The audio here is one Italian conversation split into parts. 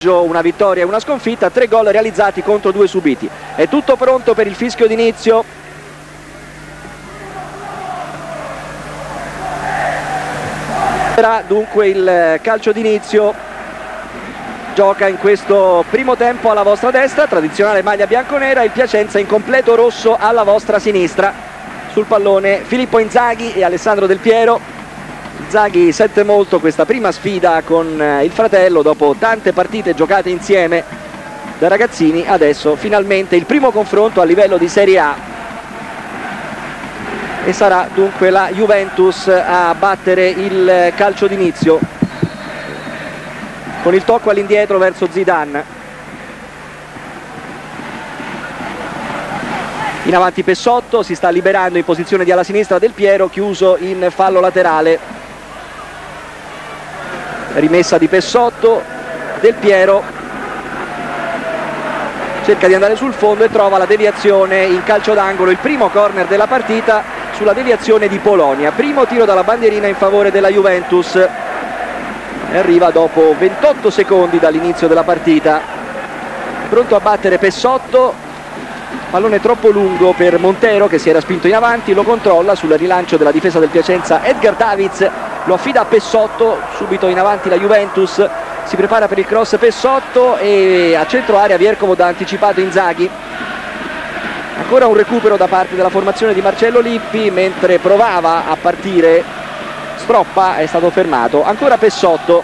una vittoria e una sconfitta, 3 gol realizzati contro 2 subiti. È tutto pronto per il fischio d'inizio. Dunque il calcio d'inizio. Gioca in questo primo tempo alla vostra destra, tradizionale maglia bianconera, il Piacenza in completo rosso alla vostra sinistra. Sul pallone Filippo Inzaghi e Alessandro Del Piero. Inzaghi sente molto questa prima sfida con il fratello, dopo tante partite giocate insieme da ragazzini, adesso finalmente il primo confronto a livello di Serie A. E sarà dunque la Juventus a battere il calcio d'inizio con il tocco all'indietro verso Zidane. In avanti Pessotto, si sta liberando in posizione di ala sinistra Del Piero, chiuso in fallo laterale. Rimessa di Pessotto, Del Piero cerca di andare sul fondo e trova la deviazione in calcio d'angolo, il primo corner della partita sulla deviazione di Polonia. Primo tiro dalla bandierina in favore della Juventus. Arriva dopo 28 secondi dall'inizio della partita. Pronto a battere Pessotto, pallone troppo lungo per Montero che si era spinto in avanti, lo controlla sul rilancio della difesa del Piacenza. Edgar Davids lo affida a Pessotto, subito in avanti la Juventus, si prepara per il cross Pessotto e a centro area Vierkovod ha anticipato Inzaghi. Ancora un recupero da parte della formazione di Marcello Lippi, mentre provava a partire Stroppa, è stato fermato. Ancora Pessotto,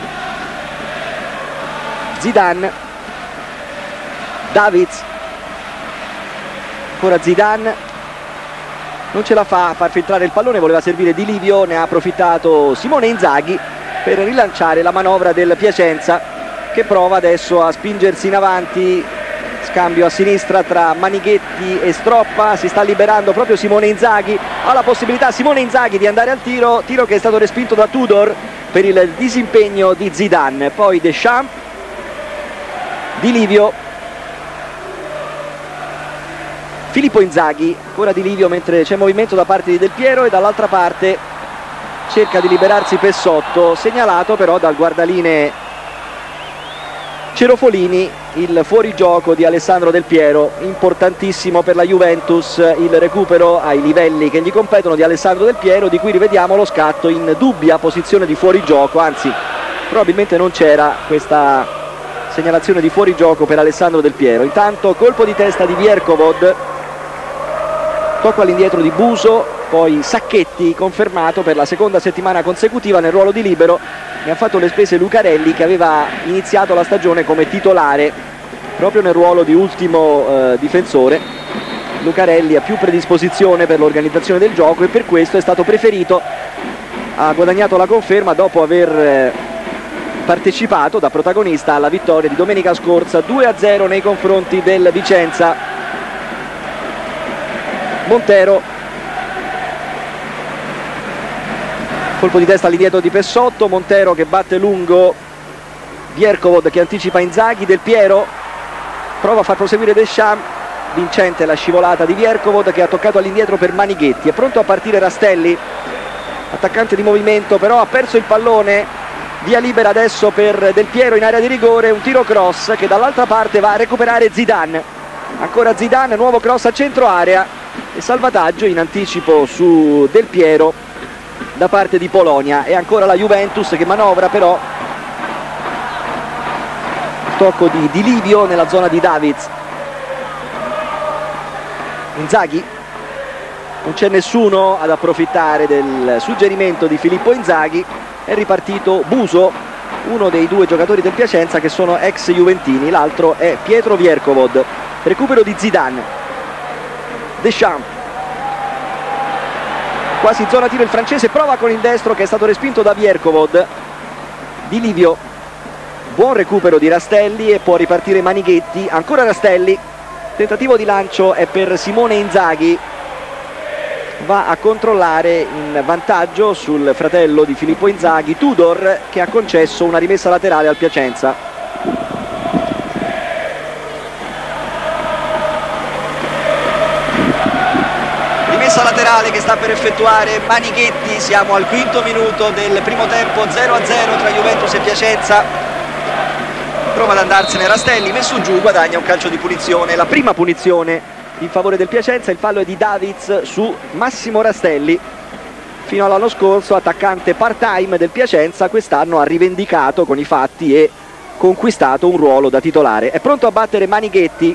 Zidane, Davids, ancora Zidane, non ce la fa a far filtrare il pallone, voleva servire Di Livio, ne ha approfittato Simone Inzaghi per rilanciare la manovra del Piacenza, che prova adesso a spingersi in avanti. Scambio a sinistra tra Manighetti e Stroppa, si sta liberando proprio Simone Inzaghi, ha la possibilità Simone Inzaghi di andare al tiro che è stato respinto da Tudor per il disimpegno di Zidane. Poi Deschamps, Di Livio, Filippo Inzaghi, ancora Di Livio mentre c'è movimento da parte di Del Piero e dall'altra parte cerca di liberarsi Pessotto, segnalato però dal guardaline Cerofolini il fuorigioco di Alessandro Del Piero. Importantissimo per la Juventus il recupero ai livelli che gli competono di Alessandro Del Piero, di cui rivediamo lo scatto in dubbia posizione di fuorigioco, anzi probabilmente non c'era questa segnalazione di fuorigioco per Alessandro Del Piero. Intanto colpo di testa di Vierkovod, tocco all'indietro di Buso, poi Sacchetti confermato per la seconda settimana consecutiva nel ruolo di libero. Ne ha fatto le spese Lucarelli, che aveva iniziato la stagione come titolare proprio nel ruolo di ultimo difensore. Lucarelli ha più predisposizione per l'organizzazione del gioco e per questo è stato preferito, ha guadagnato la conferma dopo aver partecipato da protagonista alla vittoria di domenica scorsa 2-0 nei confronti del Vicenza. Montero, colpo di testa all'indietro di Pessotto, Montero che batte lungo Vierkovod che anticipa Inzaghi. Del Piero prova a far proseguire Deschamps, vincente la scivolata di Vierkovod che ha toccato all'indietro per Manighetti. È pronto a partire Rastelli, attaccante di movimento, però ha perso il pallone. Via libera adesso per Del Piero in area di rigore, un tiro cross che dall'altra parte va a recuperare Zidane. Ancora Zidane, nuovo cross a centro area e salvataggio in anticipo su Del Piero da parte di Polonia. E ancora la Juventus che manovra, però tocco di Di Livio nella zona di Davids. Inzaghi, non c'è nessuno ad approfittare del suggerimento di Filippo Inzaghi. È ripartito Buso, uno dei due giocatori del Piacenza che sono ex juventini, l'altro è Pietro Vierkovod. Recupero di Zidane, Deschamps, quasi in zona tiro il francese, prova con il destro che è stato respinto da Vierkovod. Di Livio, buon recupero di Rastelli e può ripartire Manighetti. Ancora Rastelli, tentativo di lancio è per Simone Inzaghi, va a controllare in vantaggio sul fratello di Filippo Inzaghi, Tudor, che ha concesso una rimessa laterale al Piacenza. Rimessa laterale che sta per effettuare Manighetti. Siamo al quinto minuto del primo tempo, 0-0 tra Juventus e Piacenza. prova ad andarsene Rastelli, messo giù, guadagna un calcio di punizione, la prima punizione in favore del Piacenza. Il fallo è di Davids su Massimo Rastelli, fino all'anno scorso attaccante part-time del Piacenza, quest'anno ha rivendicato con i fatti e conquistato un ruolo da titolare. È pronto a battere Manighetti,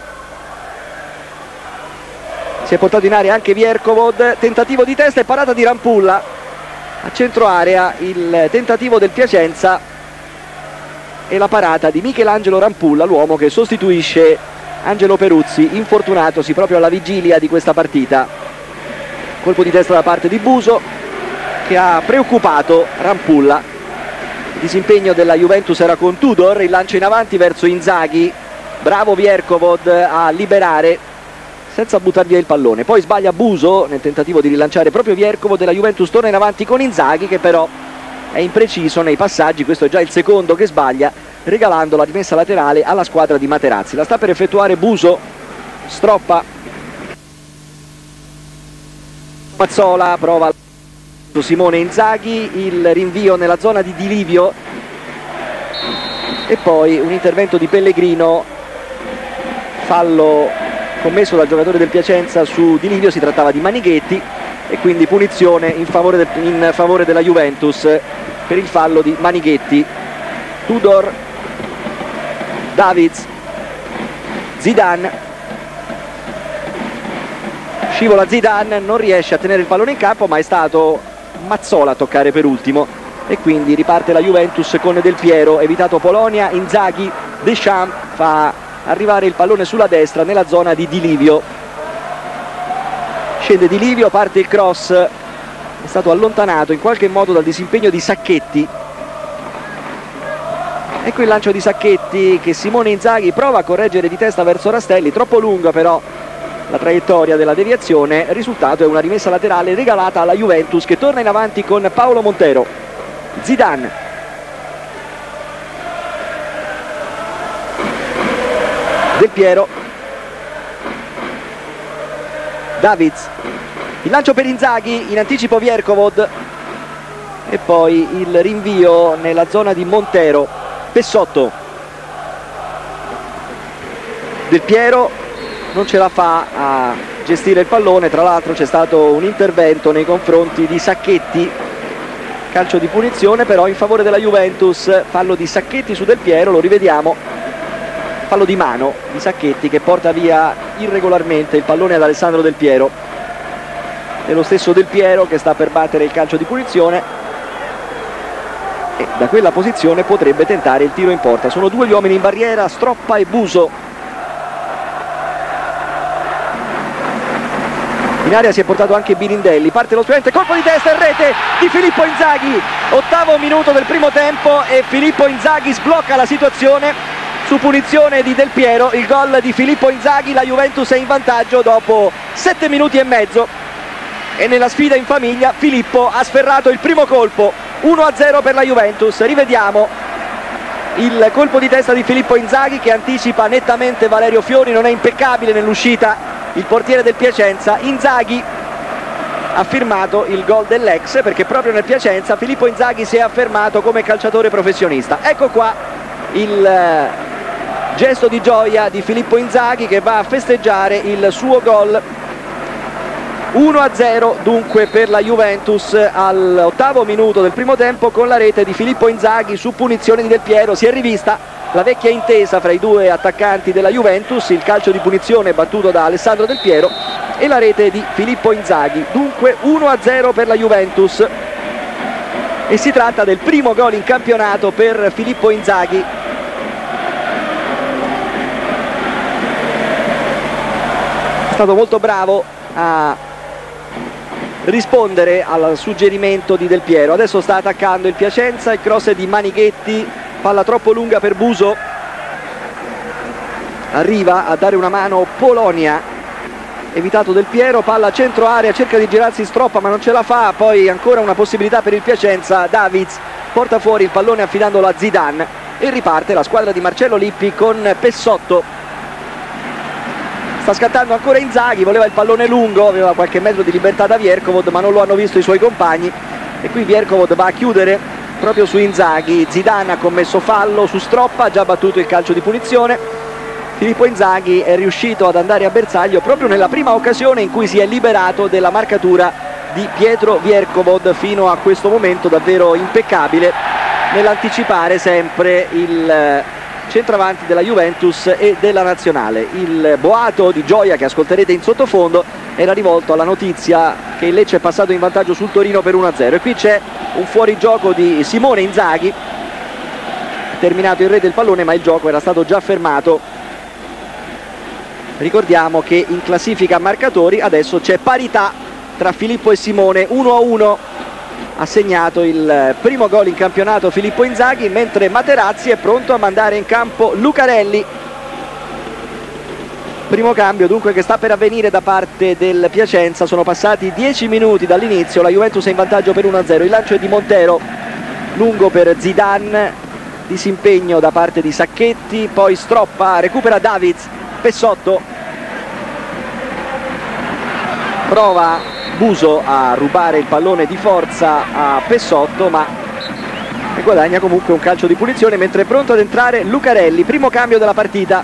si è portato in area anche Vierkovod, tentativo di testa e parata di Rampulla a centro area, il tentativo del Piacenza e la parata di Michelangelo Rampulla, l'uomo che sostituisce Angelo Peruzzi, infortunatosi proprio alla vigilia di questa partita. Colpo di testa da parte di Buso che ha preoccupato Rampulla. Il disimpegno della Juventus era con Tudor, il lancio in avanti verso Inzaghi, bravo Vierkovod a liberare senza buttare via il pallone, poi sbaglia Buso nel tentativo di rilanciare proprio Vierkovod, della Juventus torna in avanti con Inzaghi che però è impreciso nei passaggi. Questo è già il secondo che sbaglia, regalando la rimessa laterale alla squadra di Materazzi. La sta per effettuare Buso, stroppa Mazzola, prova Simone Inzaghi, il rinvio nella zona di Di Livio e poi un intervento di Pellegrino, fallo commesso dal giocatore del Piacenza su Di Livio, si trattava di Manighetti e quindi punizione in favore della Juventus per il fallo di Manighetti. Tudor, Davids, Zidane, scivola Zidane, non riesce a tenere il pallone in campo, ma è stato Mazzola a toccare per ultimo e quindi riparte la Juventus con Del Piero, evitato Polonia, Inzaghi, Deschamps fa arrivare il pallone sulla destra nella zona di Di Livio. Scende Di Livio, parte il cross, è stato allontanato in qualche modo dal disimpegno di Sacchetti. Ecco il lancio di Sacchetti che Simone Inzaghi prova a correggere di testa verso Rastelli, troppo lunga però la traiettoria della deviazione. Il risultato è una rimessa laterale regalata alla Juventus che torna in avanti con Paolo Montero. Zidane, Del Piero, Davids, il lancio per Inzaghi, in anticipo Vierkovod e poi il rinvio nella zona di Montero. Pessotto, Del Piero non ce la fa a gestire il pallone, tra l'altro c'è stato un intervento nei confronti di Sacchetti, calcio di punizione però in favore della Juventus, fallo di Sacchetti su Del Piero, lo rivediamo. Fallo di mano di Sacchetti che porta via irregolarmente il pallone ad Alessandro Del Piero. È lo stesso Del Piero che sta per battere il calcio di punizione e da quella posizione potrebbe tentare il tiro in porta. Sono due gli uomini in barriera, Stroppa e Buso. In area si è portato anche Birindelli, parte lo studente, colpo di testa e rete di Filippo Inzaghi. 8° minuto del primo tempo e Filippo Inzaghi sblocca la situazione su punizione di Del Piero. Il gol di Filippo Inzaghi, la Juventus è in vantaggio dopo 7 minuti e mezzo e nella sfida in famiglia Filippo ha sferrato il primo colpo. 1-0 per la Juventus. Rivediamo il colpo di testa di Filippo Inzaghi che anticipa nettamente Valerio Fiori, non è impeccabile nell'uscita il portiere del Piacenza. Inzaghi ha firmato il gol dell'ex perché proprio nel Piacenza Filippo Inzaghi si è affermato come calciatore professionista. Ecco qua il gesto di gioia di Filippo Inzaghi che va a festeggiare il suo gol. 1-0 dunque per la Juventus all'8° minuto del primo tempo con la rete di Filippo Inzaghi su punizione di Del Piero. Si è rivista la vecchia intesa fra i due attaccanti della Juventus, il calcio di punizione battuto da Alessandro Del Piero e la rete di Filippo Inzaghi. Dunque 1-0 per la Juventus e si tratta del primo gol in campionato per Filippo Inzaghi. È stato molto bravo a rispondere al suggerimento di Del Piero. Adesso sta attaccando il Piacenza, il cross è di Manighetti, palla troppo lunga per Buso, arriva a dare una mano Polonia, evitato Del Piero, palla centro area, cerca di girarsi Stroppa ma non ce la fa, poi ancora una possibilità per il Piacenza, Davids porta fuori il pallone affidandolo a Zidane e riparte la squadra di Marcello Lippi con Pessotto. Sta scattando ancora Inzaghi, voleva il pallone lungo, aveva qualche metro di libertà da Vierkovod ma non lo hanno visto i suoi compagni e qui Vierkovod va a chiudere proprio su Inzaghi. Zidane ha commesso fallo su Stroppa, ha già battuto il calcio di punizione. Filippo Inzaghi è riuscito ad andare a bersaglio proprio nella prima occasione in cui si è liberato della marcatura di Pietro Vierkovod, fino a questo momento davvero impeccabile nell'anticipare sempre il centravanti della Juventus e della Nazionale. Il boato di gioia che ascolterete in sottofondo era rivolto alla notizia che il Lecce è passato in vantaggio sul Torino per 1-0, e qui c'è un fuorigioco di Simone Inzaghi, terminato in rete il pallone, ma il gioco era stato già fermato. Ricordiamo che in classifica marcatori adesso c'è parità tra Filippo e Simone, 1-1. Ha segnato il primo gol in campionato Filippo Inzaghi, mentre Materazzi è pronto a mandare in campo Lucarelli. Primo cambio dunque che sta per avvenire da parte del Piacenza. Sono passati 10 minuti dall'inizio, la Juventus è in vantaggio per 1-0. Il lancio è di Montero, lungo per Zidane, disimpegno da parte di Sacchetti, poi Stroppa, recupera Davids, Pessotto, prova Buso a rubare il pallone di forza a Pessotto, ma guadagna comunque un calcio di punizione, mentre è pronto ad entrare Lucarelli. Primo cambio della partita.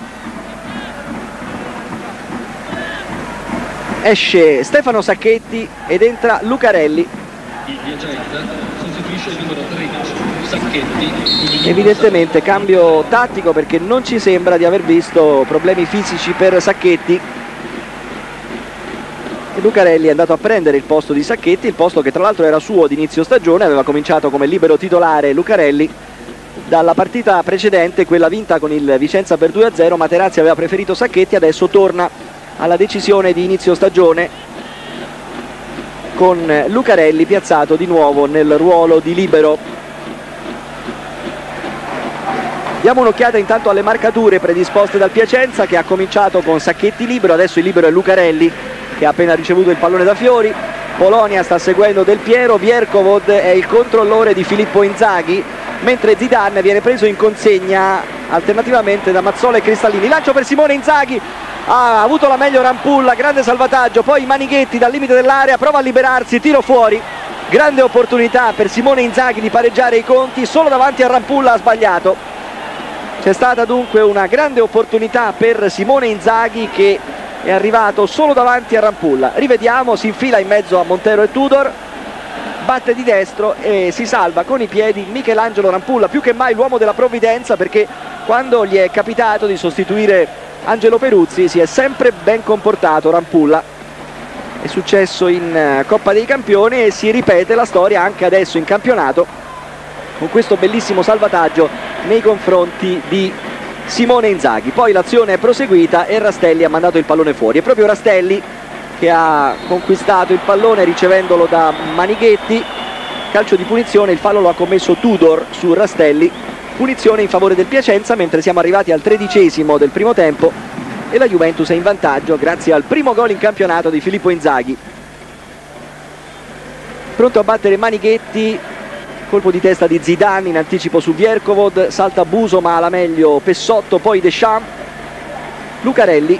Esce Stefano Sacchetti ed entra Lucarelli. Il Piacenza sostituisce il numero 13 Sacchetti. Evidentemente cambio tattico, perché non ci sembra di aver visto problemi fisici per Sacchetti. E Lucarelli è andato a prendere il posto di Sacchetti, il posto che tra l'altro era suo ad inizio stagione. Aveva cominciato come libero titolare Lucarelli dalla partita precedente, quella vinta con il Vicenza per 2-0. Materazzi aveva preferito Sacchetti, adesso torna alla decisione di inizio stagione con Lucarelli piazzato di nuovo nel ruolo di libero. Diamo un'occhiata intanto alle marcature predisposte dal Piacenza, che ha cominciato con Sacchetti libero, adesso il libero è Lucarelli, che ha appena ricevuto il pallone da Fiori. Polonia sta seguendo Del Piero, Vierkovod è il controllore di Filippo Inzaghi, mentre Zidane viene preso in consegna alternativamente da Mazzola e Cristallini. Lancio per Simone Inzaghi, ha avuto la meglio Rampulla, grande salvataggio, poi Manighetti dal limite dell'area, prova a liberarsi, tiro fuori. Grande opportunità per Simone Inzaghi di pareggiare i conti, solo davanti a Rampulla ha sbagliato. C'è stata dunque una grande opportunità per Simone Inzaghi, che è arrivato solo davanti a Rampulla. Rivediamo, si infila in mezzo a Montero e Tudor, batte di destro e si salva con i piedi Michelangelo Rampulla, più che mai l'uomo della provvidenza, perché quando gli è capitato di sostituire Angelo Peruzzi si è sempre ben comportato Rampulla. È successo in Coppa dei Campioni e si ripete la storia anche adesso in campionato, con questo bellissimo salvataggio nei confronti di Simone Inzaghi. Poi l'azione è proseguita e Rastelli ha mandato il pallone fuori. È proprio Rastelli che ha conquistato il pallone ricevendolo da Manighetti. Calcio di punizione, il fallo lo ha commesso Tudor su Rastelli. Punizione in favore del Piacenza, mentre siamo arrivati al 13° del primo tempo e la Juventus è in vantaggio grazie al primo gol in campionato di Filippo Inzaghi. Pronto a battere Manighetti, colpo di testa di Zidane in anticipo su Vierkovod, salta Buso ma alla meglio Pessotto, poi Deschamps, Lucarelli.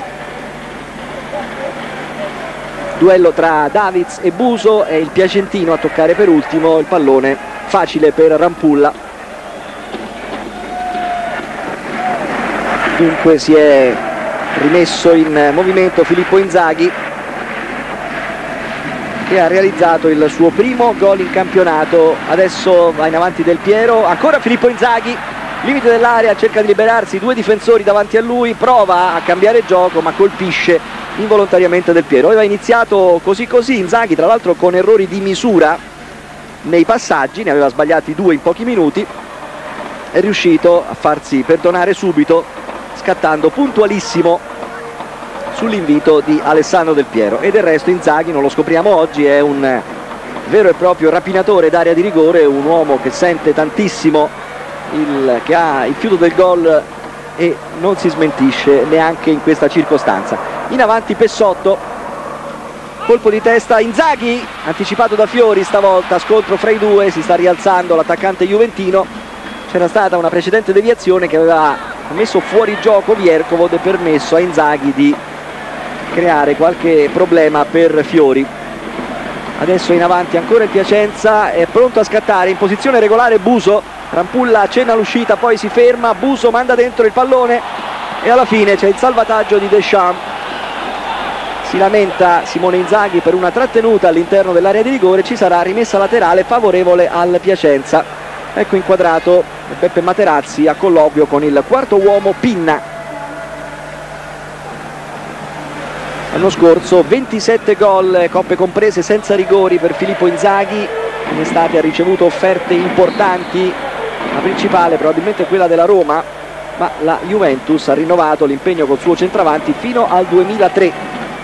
Duello tra Davids e Buso, è il piacentino a toccare per ultimo il pallone, facile per Rampulla. Dunque si è rimesso in movimento Filippo Inzaghi, che ha realizzato il suo primo gol in campionato. Adesso va in avanti Del Piero, ancora Filippo Inzaghi, limite dell'area, cerca di liberarsi, due difensori davanti a lui, prova a cambiare gioco ma colpisce involontariamente Del Piero. Aveva iniziato così Inzaghi, tra l'altro con errori di misura nei passaggi, ne aveva sbagliati 2 in pochi minuti, è riuscito a farsi perdonare subito scattando puntualissimo sull'invito di Alessandro Del Piero. E del resto Inzaghi, non lo scopriamo oggi, è un vero e proprio rapinatore d'area di rigore, un uomo che sente tantissimo, che ha il fiuto del gol e non si smentisce neanche in questa circostanza. In avanti Pessotto, colpo di testa Inzaghi, anticipato da Fiori stavolta, scontro fra i due, si sta rialzando l'attaccante juventino. C'era stata una precedente deviazione che aveva messo fuori gioco Vierkovod e permesso a Inzaghi di creare qualche problema per Fiori. Adesso in avanti ancora il Piacenza, è pronto a scattare, in posizione regolare Buso, Rampulla accenna l'uscita, poi si ferma, Buso manda dentro il pallone e alla fine c'è il salvataggio di Deschamps. Si lamenta Simone Inzaghi per una trattenuta all'interno dell'area di rigore, ci sarà rimessa laterale favorevole al Piacenza. Ecco inquadrato Beppe Materazzi a colloquio con il quarto uomo Pinna. L'anno scorso 27 gol, coppe comprese, senza rigori per Filippo Inzaghi. In estate ha ricevuto offerte importanti, la principale probabilmente quella della Roma, ma la Juventus ha rinnovato l'impegno col suo centravanti fino al 2003.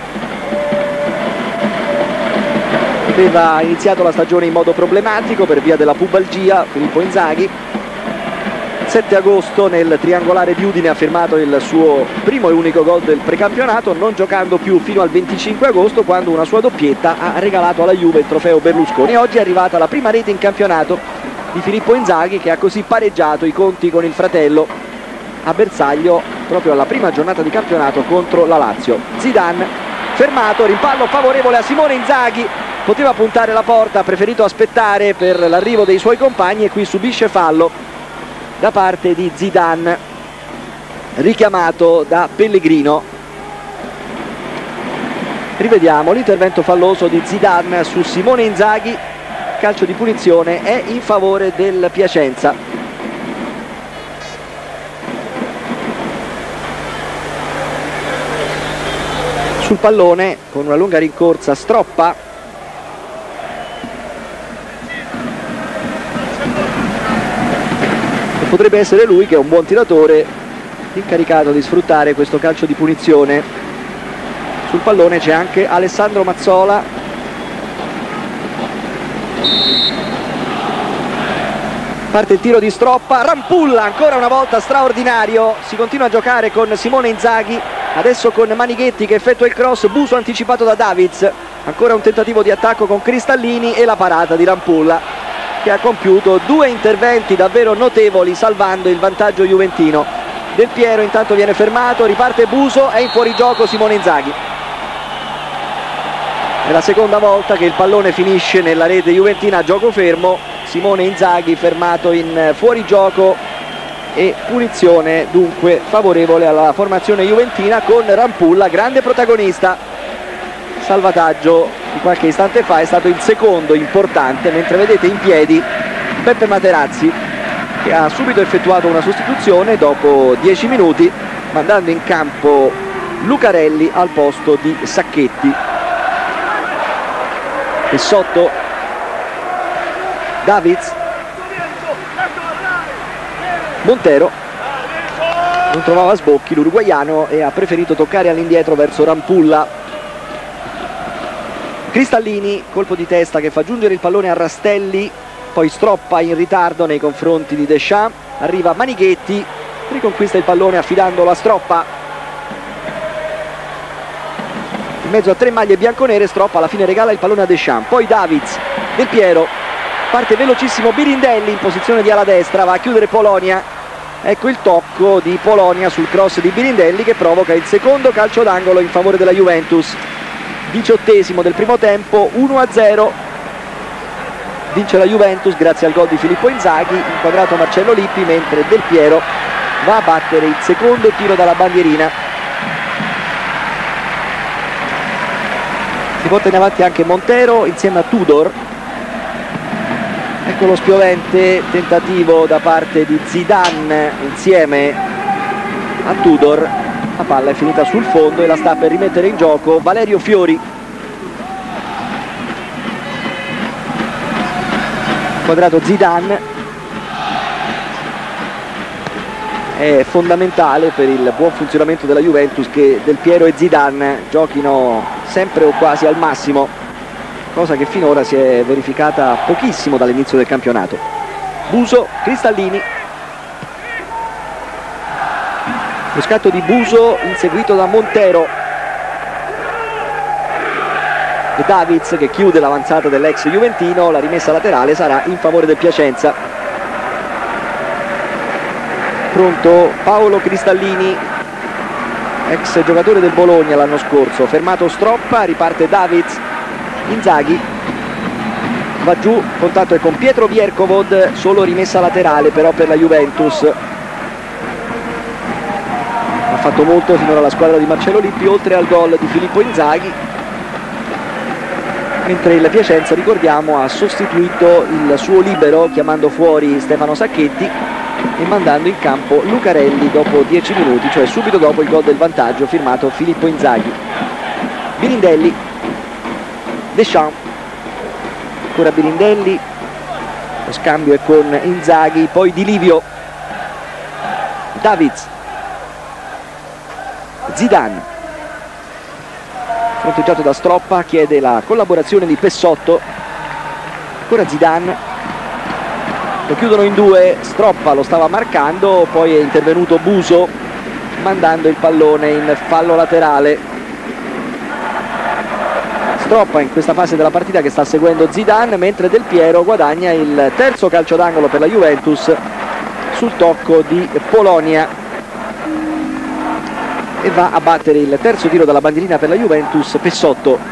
Aveva iniziato la stagione in modo problematico per via della pubalgia Filippo Inzaghi. 7 agosto nel triangolare di Udine ha firmato il suo primo e unico gol del precampionato, non giocando più fino al 25 agosto quando una sua doppietta ha regalato alla Juve il trofeo Berlusconi. Oggi è arrivata la prima rete in campionato di Filippo Inzaghi, che ha così pareggiato i conti con il fratello a bersaglio proprio alla prima giornata di campionato contro la Lazio. Zidane fermato, rimpallo favorevole a Simone Inzaghi, poteva puntare la porta, ha preferito aspettare per l'arrivo dei suoi compagni e qui subisce fallo da parte di Zidane, richiamato da Pellegrino. Rivediamo l'intervento falloso di Zidane su Simone Inzaghi, calcio di punizione è in favore del Piacenza. Sul pallone con una lunga rincorsa Stroppa, potrebbe essere lui, che è un buon tiratore, incaricato di sfruttare questo calcio di punizione. Sul pallone c'è anche Alessandro Mazzola. Parte il tiro di Stroppa, Rampulla ancora una volta straordinario, si continua a giocare con Simone Inzaghi, adesso con Manighetti che effettua il cross, Buso anticipato da Davids, ancora un tentativo di attacco con Cristallini e la parata di Rampulla, che ha compiuto 2 interventi davvero notevoli salvando il vantaggio juventino. Del Piero intanto viene fermato, riparte Buso, è in fuorigioco Simone Inzaghi. È la seconda volta che il pallone finisce nella rete juventina a gioco fermo. Simone Inzaghi fermato in fuorigioco e punizione dunque favorevole alla formazione juventina, con Rampulla grande protagonista. Salvataggio di qualche istante fa è stato il secondo importante, mentre vedete in piedi Beppe Materazzi, che ha subito effettuato una sostituzione dopo 10 minuti mandando in campo Lucarelli al posto di Sacchetti. E sotto Davids, Montero non trovava sbocchi l'uruguaiano e ha preferito toccare all'indietro verso Rampulla. Cristallini, colpo di testa che fa giungere il pallone a Rastelli, poi Stroppa in ritardo nei confronti di Deschamps, arriva Manighetti, riconquista il pallone affidandolo a Stroppa. In mezzo a 3 maglie bianconere Stroppa alla fine regala il pallone a Deschamps, poi Davids, Del Piero, parte velocissimo Birindelli in posizione di ala destra, va a chiudere Polonia. Ecco il tocco di Polonia sul cross di Birindelli che provoca il secondo calcio d'angolo in favore della Juventus. 18esimo del primo tempo, 1-0, vince la Juventus grazie al gol di Filippo Inzaghi, inquadrato Marcello Lippi, mentre Del Piero va a battere il secondo tiro dalla bandierina. Si porta in avanti anche Montero insieme a Tudor. Ecco lo spiovente tentativo da parte di Zidane insieme a Tudor. La palla è finita sul fondo e la sta per rimettere in gioco Valerio Fiori. Quadrato Zidane. È fondamentale per il buon funzionamento della Juventus che Del Piero e Zidane giochino sempre o quasi al massimo, cosa che finora si è verificata pochissimo dall'inizio del campionato. Buso, Cristallini. Lo scatto di Buso inseguito da Montero e Davids che chiude l'avanzata dell'ex juventino. La rimessa laterale sarà in favore del Piacenza. Pronto Paolo Cristallini, ex giocatore del Bologna l'anno scorso. Fermato Stroppa, riparte Davids, Inzaghi va giù, contatto è con Pietro Vierkovod, solo rimessa laterale però per la Juventus. Ha fatto molto finora la squadra di Marcello Lippi, oltre al gol di Filippo Inzaghi, mentre il Piacenza, ricordiamo, ha sostituito il suo libero chiamando fuori Stefano Sacchetti e mandando in campo Lucarelli dopo 10 minuti, cioè subito dopo il gol del vantaggio firmato Filippo Inzaghi. Birindelli, Deschamps, ancora Birindelli, lo scambio è con Inzaghi, poi Di Livio, Davids, Zidane, fronteggiato da Stroppa, chiede la collaborazione di Pessotto, ancora Zidane, lo chiudono in due, Stroppa lo stava marcando, poi è intervenuto Buso mandando il pallone in fallo laterale. Stroppa in questa fase della partita che sta seguendo Zidane, mentre Del Piero guadagna il terzo calcio d'angolo per la Juventus sul tocco di Polonia e va a battere il terzo tiro dalla bandierina per la Juventus Pessotto.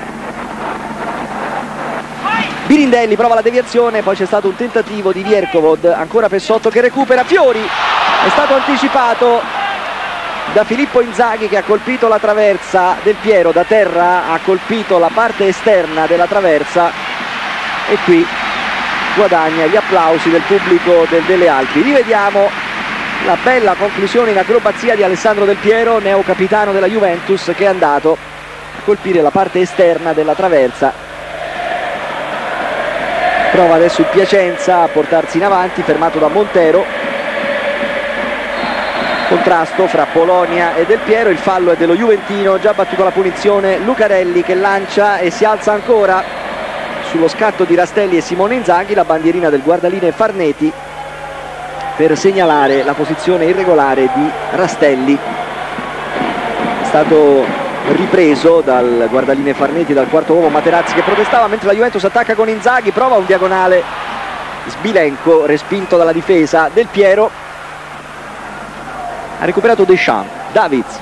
Birindelli prova la deviazione, poi c'è stato un tentativo di Vierkovod, ancora Pessotto che recupera, Fiori è stato anticipato da Filippo Inzaghi che ha colpito la traversa. Del Piero da terra ha colpito la parte esterna della traversa e qui guadagna gli applausi del pubblico delle Alpi. Rivediamo la bella conclusione in acrobazia di Alessandro Del Piero, neo capitano della Juventus, che è andato a colpire la parte esterna della traversa. Prova adesso il Piacenza a portarsi in avanti, fermato da Montero. Contrasto fra Polonia e Del Piero, il fallo è dello Juventino, già battuto la punizione Lucarelli che lancia e si alza ancora sullo scatto di Rastelli e Simone Inzaghi, la bandierina del guardaline Farneti per segnalare la posizione irregolare di Rastelli. È stato ripreso dal guardaline Farneti, dal quarto uomo Materazzi che protestava, mentre la Juventus attacca con Inzaghi, prova un diagonale sbilenco respinto dalla difesa. Del Piero ha recuperato Deschamps, Davids,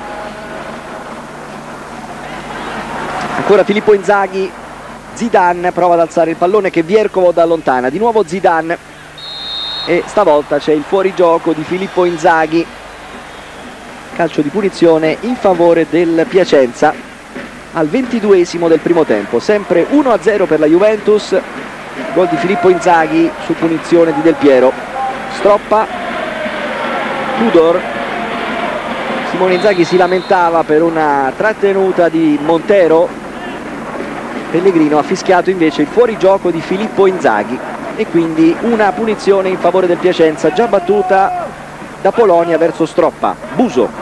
ancora Filippo Inzaghi, Zidane prova ad alzare il pallone che Vierkovod allontana, di nuovo Zidane e stavolta c'è il fuorigioco di Filippo Inzaghi, calcio di punizione in favore del Piacenza al 22esimo del primo tempo, sempre 1-0 per la Juventus, gol di Filippo Inzaghi su punizione di Del Piero. Stroppa, Tudor, Simone Inzaghi si lamentava per una trattenuta di Montero, Pellegrino ha fischiato invece il fuorigioco di Filippo Inzaghi e quindi una punizione in favore del Piacenza già battuta da Polonia verso Stroppa. Buso,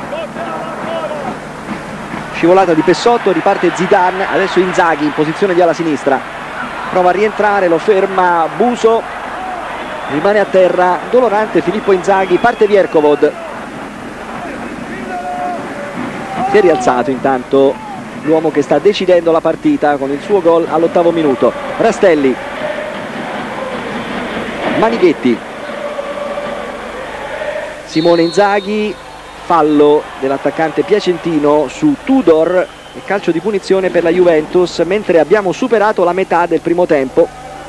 scivolata di Pessotto, riparte Zidane, adesso Inzaghi in posizione di ala sinistra, prova a rientrare, lo ferma Buso, rimane a terra, dolorante Filippo Inzaghi, parte Vierkovod, si è rialzato intanto l'uomo che sta decidendo la partita con il suo gol all'8° minuto, Rastelli, Manighetti, Simone Inzaghi, fallo dell'attaccante piacentino su Tudor e calcio di punizione per la Juventus mentre abbiamo superato la metà del primo tempo.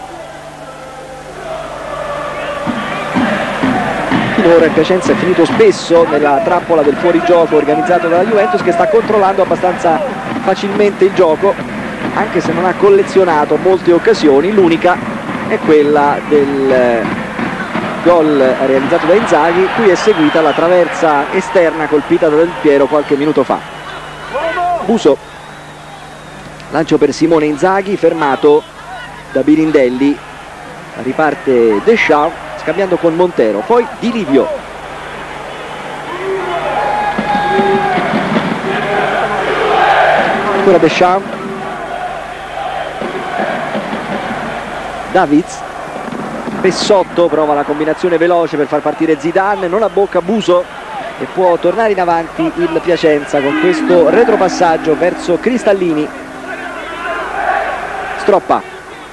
Finora il Piacenza è finito spesso nella trappola del fuorigioco organizzato dalla Juventus, che sta controllando abbastanza facilmente il gioco anche se non ha collezionato molte occasioni. L'unica è quella del gol realizzato da Inzaghi, cui è seguita la traversa esterna colpita da Del Piero qualche minuto fa. Buso, lancio per Simone Inzaghi, fermato da Birindelli, riparte Deschamps scambiando con Montero, poi Di Livio, ancora Deschamps, Davids, Pessotto prova la combinazione veloce per far partire Zidane, non abbocca Buso e può tornare in avanti il Piacenza con questo retropassaggio verso Cristallini. Stroppa,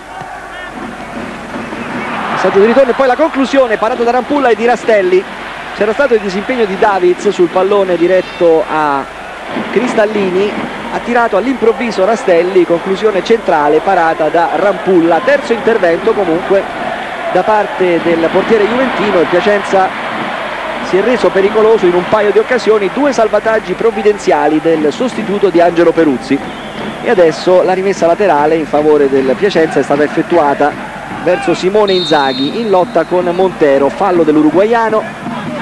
passaggio di ritorno e poi la conclusione, parata da Rampulla e di Rastelli. C'era stato il disimpegno di Davids sul pallone diretto a Cristallini, ha tirato all'improvviso Rastelli, conclusione centrale parata da Rampulla. Terzo intervento comunque da parte del portiere juventino. Il Piacenza si è reso pericoloso in un paio di occasioni, 2 salvataggi provvidenziali del sostituto di Angelo Peruzzi, e adesso la rimessa laterale in favore del Piacenza è stata effettuata verso Simone Inzaghi in lotta con Montero. Fallo dell'uruguaiano.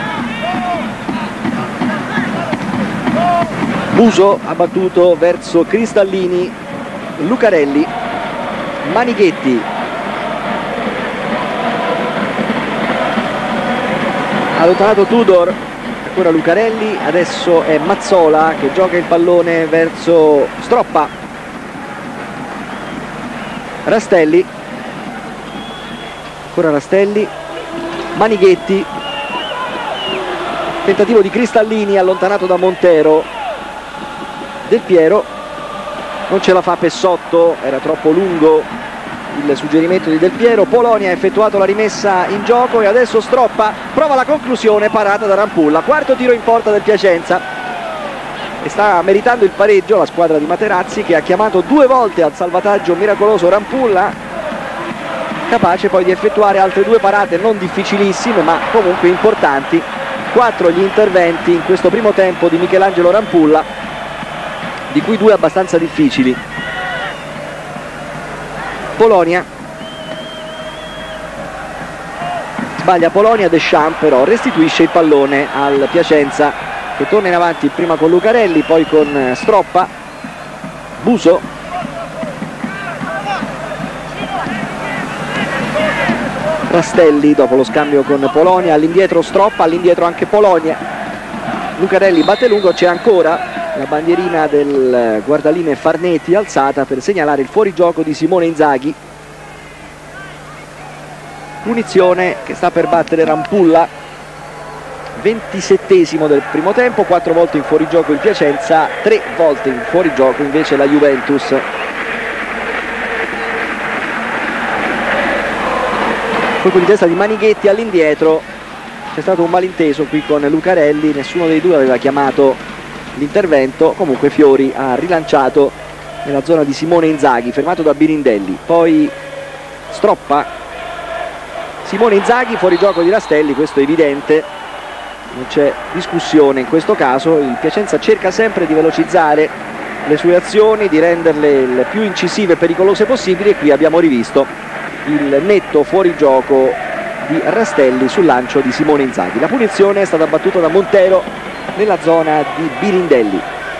Buso ha battuto verso Cristallini, Lucarelli, Manighetti, ha allontanato Tudor, ancora Lucarelli, adesso è Mazzola che gioca il pallone verso Stroppa, Rastelli, ancora Rastelli, Manighetti, tentativo di Cristallini allontanato da Montero. Del Piero non ce la fa Pessotto, era troppo lungo il suggerimento di Del Piero. Polonia ha effettuato la rimessa in gioco e adesso Stroppa prova la conclusione, parata da Rampulla. Quarto tiro in porta del Piacenza e sta meritando il pareggio la squadra di Materazzi, che ha chiamato 2 volte al salvataggio miracoloso Rampulla, capace poi di effettuare altre 2 parate non difficilissime ma comunque importanti. 4 gli interventi in questo primo tempo di Michelangelo Rampulla, di cui 2 abbastanza difficili. Polonia, sbaglia Polonia, Deschamps però restituisce il pallone al Piacenza, che torna in avanti prima con Lucarelli, poi con Stroppa, Buso, Rastelli dopo lo scambio con Polonia, all'indietro Stroppa, all'indietro anche Polonia, Lucarelli batte lungo, c'è ancora la bandierina del guardaline Farneti alzata per segnalare il fuorigioco di Simone Inzaghi. Punizione che sta per battere Rampulla. 27esimo del primo tempo, 4 volte in fuorigioco il Piacenza, 3 volte in fuorigioco invece la Juventus. Colpo di testa di Manighetti all'indietro, c'è stato un malinteso qui con Lucarelli, nessuno dei due aveva chiamato l'intervento. Comunque Fiori ha rilanciato nella zona di Simone Inzaghi, fermato da Birindelli, poi Stroppa, Simone Inzaghi, fuorigioco di Rastelli, questo è evidente, non c'è discussione in questo caso. Il Piacenza cerca sempre di velocizzare le sue azioni, di renderle il più incisive e pericolose possibili, e qui abbiamo rivisto il netto fuorigioco di Rastelli sul lancio di Simone Inzaghi. La punizione è stata battuta da Montero nella zona di Birindelli.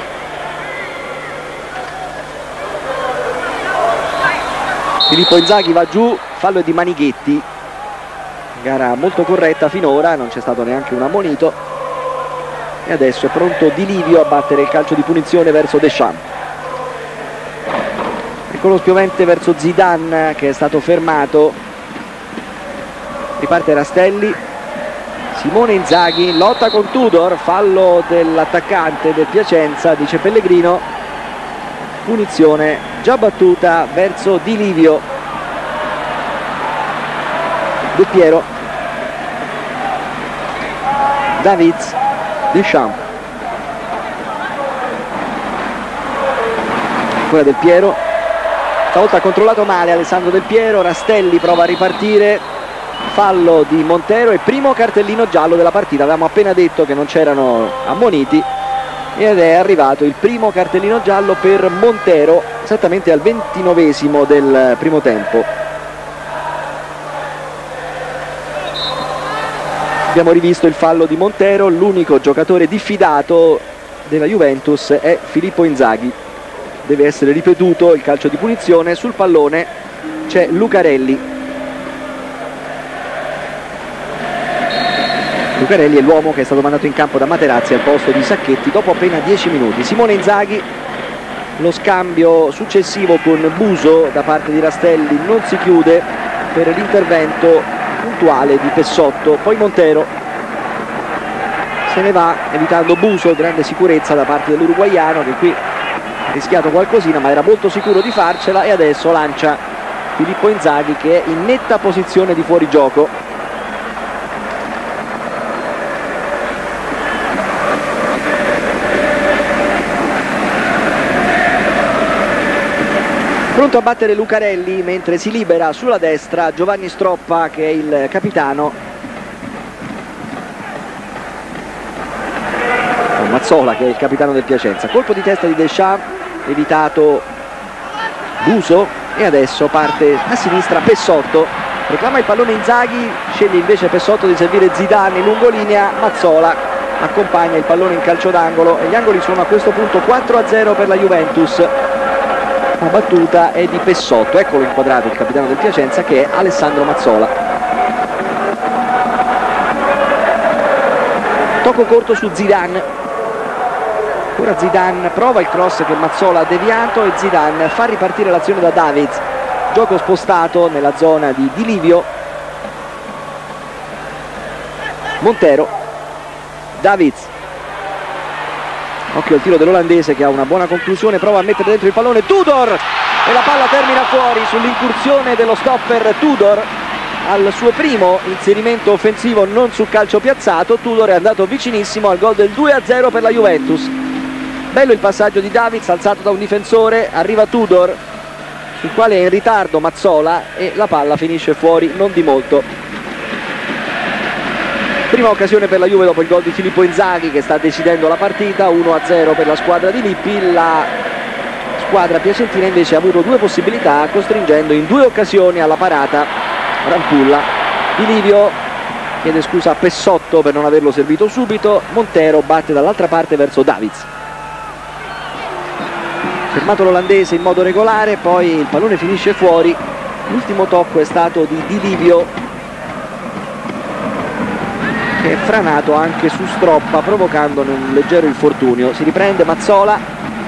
Filippo Inzaghi va giù, fallo di Manighetti, gara molto corretta finora, non c'è stato neanche un ammonito, e adesso è pronto Di Livio a battere il calcio di punizione verso Deschamps. Piccolo spiovente verso Zidane che è stato fermato, riparte Rastelli, Simone Inzaghi lotta con Tudor, fallo dell'attaccante del Piacenza, dice Pellegrino, punizione già battuta verso Di Livio. Del Piero, Davids, Deschamps, ancora Del Piero, stavolta ha controllato male Alessandro Del Piero, Rastelli prova a ripartire, fallo di Montero e primo cartellino giallo della partita. Avevamo appena detto che non c'erano ammoniti ed è arrivato il primo cartellino giallo per Montero esattamente al 29esimo del primo tempo. Abbiamo rivisto il fallo di Montero, l'unico giocatore diffidato della Juventus è Filippo Inzaghi. Deve essere ripetuto il calcio di punizione, sul pallone c'è Lucarelli. Lucarelli è l'uomo che è stato mandato in campo da Materazzi al posto di Sacchetti dopo appena 10 minuti. Simone Inzaghi, lo scambio successivo con Buso da parte di Rastelli non si chiude per l'intervento puntuale di Pessotto, poi Montero se ne va evitando Buso, grande sicurezza da parte dell'uruguaiano che qui ha rischiato qualcosina ma era molto sicuro di farcela, e adesso lancia Filippo Inzaghi che è in netta posizione di fuorigioco. Pronto a battere Lucarelli, mentre si libera sulla destra Giovanni Stroppa, che è il capitano. Mazzola, che è il capitano del Piacenza. Colpo di testa di Deschamps, evitato Buso, e adesso parte a sinistra Pessotto. Reclama il pallone Inzaghi, sceglie invece Pessotto di servire Zidane in lungolinea. Mazzola accompagna il pallone in calcio d'angolo e gli angoli sono a questo punto 4-0 per la Juventus. La battuta è di Pessotto, eccolo inquadrato il capitano del Piacenza, che è Alessandro Mazzola. Tocco corto su Zidane. Ora Zidane prova il cross che Mazzola ha deviato e Zidane fa ripartire l'azione da Davids. Gioco spostato nella zona di Di Livio. Montero. Davids. Occhio al tiro dell'olandese che ha una buona conclusione, prova a mettere dentro il pallone Tudor e la palla termina fuori sull'incursione dello stopper Tudor al suo primo inserimento offensivo non sul calcio piazzato. Tudor è andato vicinissimo al gol del 2-0 per la Juventus. Bello il passaggio di Davids, alzato da un difensore, arriva Tudor sul quale è in ritardo Mazzola e la palla finisce fuori non di molto. Prima occasione per la Juve dopo il gol di Filippo Inzaghi, che sta decidendo la partita. 1-0 per la squadra di Lippi. La squadra piacentina invece ha avuto due possibilità, costringendo in due occasioni alla parata Rampulla. Di Livio chiede scusa a Pessotto per non averlo servito subito. Montero batte dall'altra parte verso Davids. Fermato l'olandese in modo regolare, poi il pallone finisce fuori. L'ultimo tocco è stato di Livio, che è franato anche su Stroppa, provocandone un leggero infortunio. Si riprende Mazzola,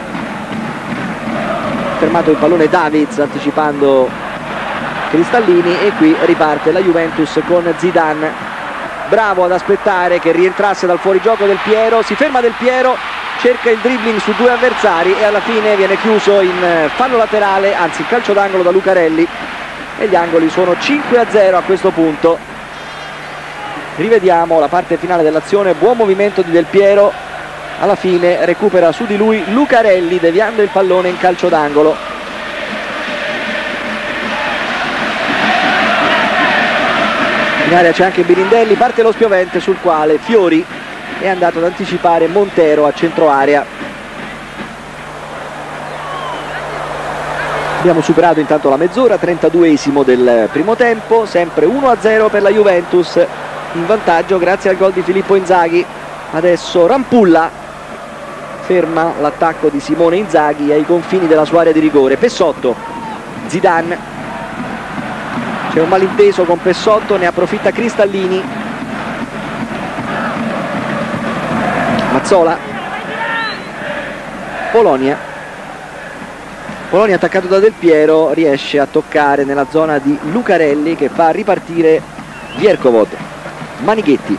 fermato il pallone Davids anticipando Cristallini, e qui riparte la Juventus con Zidane, bravo ad aspettare che rientrasse dal fuorigioco Del Piero. Si ferma Del Piero, cerca il dribbling su due avversari e alla fine viene chiuso in fallo laterale, anzi calcio d'angolo da Lucarelli, e gli angoli sono 5-0 a questo punto. Rivediamo la parte finale dell'azione. Buon movimento di Del Piero, alla fine recupera su di lui Lucarelli deviando il pallone in calcio d'angolo. In area c'è anche Birindelli, parte lo spiovente sul quale Fiori è andato ad anticipare Montero a centro area. Abbiamo superato intanto la mezz'ora, 32esimo del primo tempo, sempre 1-0 per la Juventus, in vantaggio grazie al gol di Filippo Inzaghi. Adesso Rampulla ferma l'attacco di Simone Inzaghi ai confini della sua area di rigore. Pessotto, Zidane, c'è un malinteso con Pessotto, ne approfitta Cristallini. Mazzola, Polonia attaccato da Del Piero, riesce a toccare nella zona di Lucarelli che fa ripartire Vierkovod. Manighetti,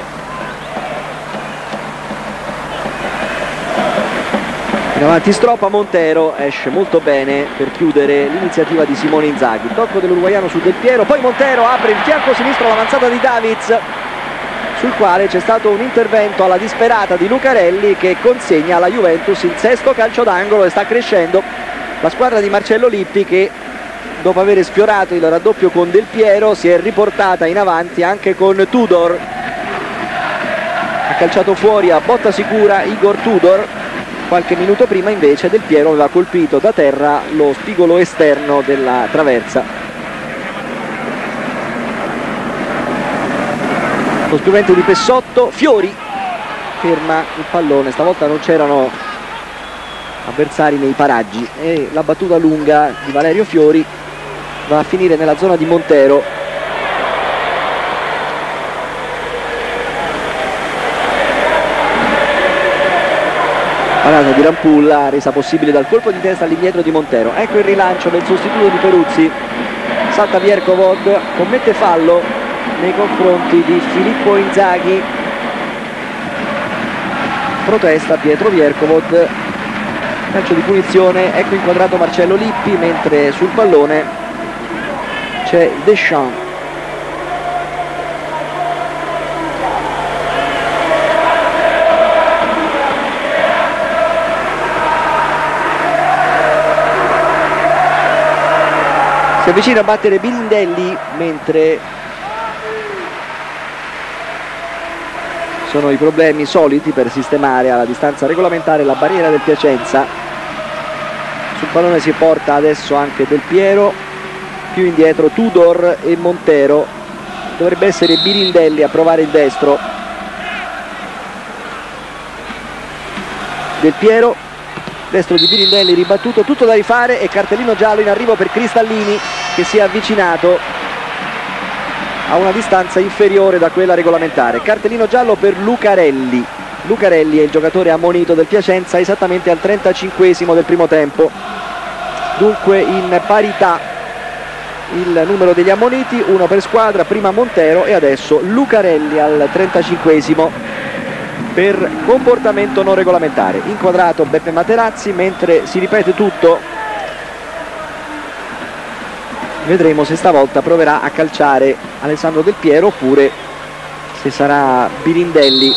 in avanti Stroppa. Montero esce molto bene per chiudere l'iniziativa di Simone Inzaghi. Tocco dell'uruguaiano su Del Piero, poi Montero apre il fianco sinistro all'avanzata di Davids, sul quale c'è stato un intervento alla disperata di Lucarelli che consegna alla Juventus il sesto calcio d'angolo, e sta crescendo la squadra di Marcello Lippi, che dopo aver sfiorato il raddoppio con Del Piero si è riportata in avanti anche con Tudor. Ha calciato fuori a botta sicura Igor Tudor. Qualche minuto prima invece Del Piero aveva colpito da terra lo spigolo esterno della traversa. Lo spiovente di Pessotto, Fiori ferma il pallone, stavolta non c'erano avversari nei paraggi, e la battuta lunga di Valerio Fiori va a finire nella zona di Montero. Parata di Rampulla resa possibile dal colpo di testa all'indietro di Montero. Ecco il rilancio del sostituto di Peruzzi. Salta Vierkovod, commette fallo nei confronti di Filippo Inzaghi. Protesta Pietro Vierkovod. Calcio di punizione. Ecco inquadrato Marcello Lippi, mentre sul pallone c'è Deschamps. Si avvicina a battere Birindelli, mentre sono i problemi soliti per sistemare alla distanza regolamentare la barriera del Piacenza. Sul pallone si porta adesso anche Del Piero, più indietro Tudor e Montero. Dovrebbe essere Birindelli a provare il destro. Del Piero, destro di Birindelli, ribattuto, tutto da rifare e cartellino giallo in arrivo per Cristallini, che si è avvicinato a una distanza inferiore da quella regolamentare. Cartellino giallo per Lucarelli. Lucarelli è il giocatore ammonito del Piacenza esattamente al 35esimo del primo tempo. Dunque in parità il numero degli ammoniti, uno per squadra, prima Montero e adesso Lucarelli al 35esimo per comportamento non regolamentare. Inquadrato Beppe Materazzi, mentre si ripete tutto. Vedremo se stavolta proverà a calciare Alessandro Del Piero oppure se sarà Birindelli.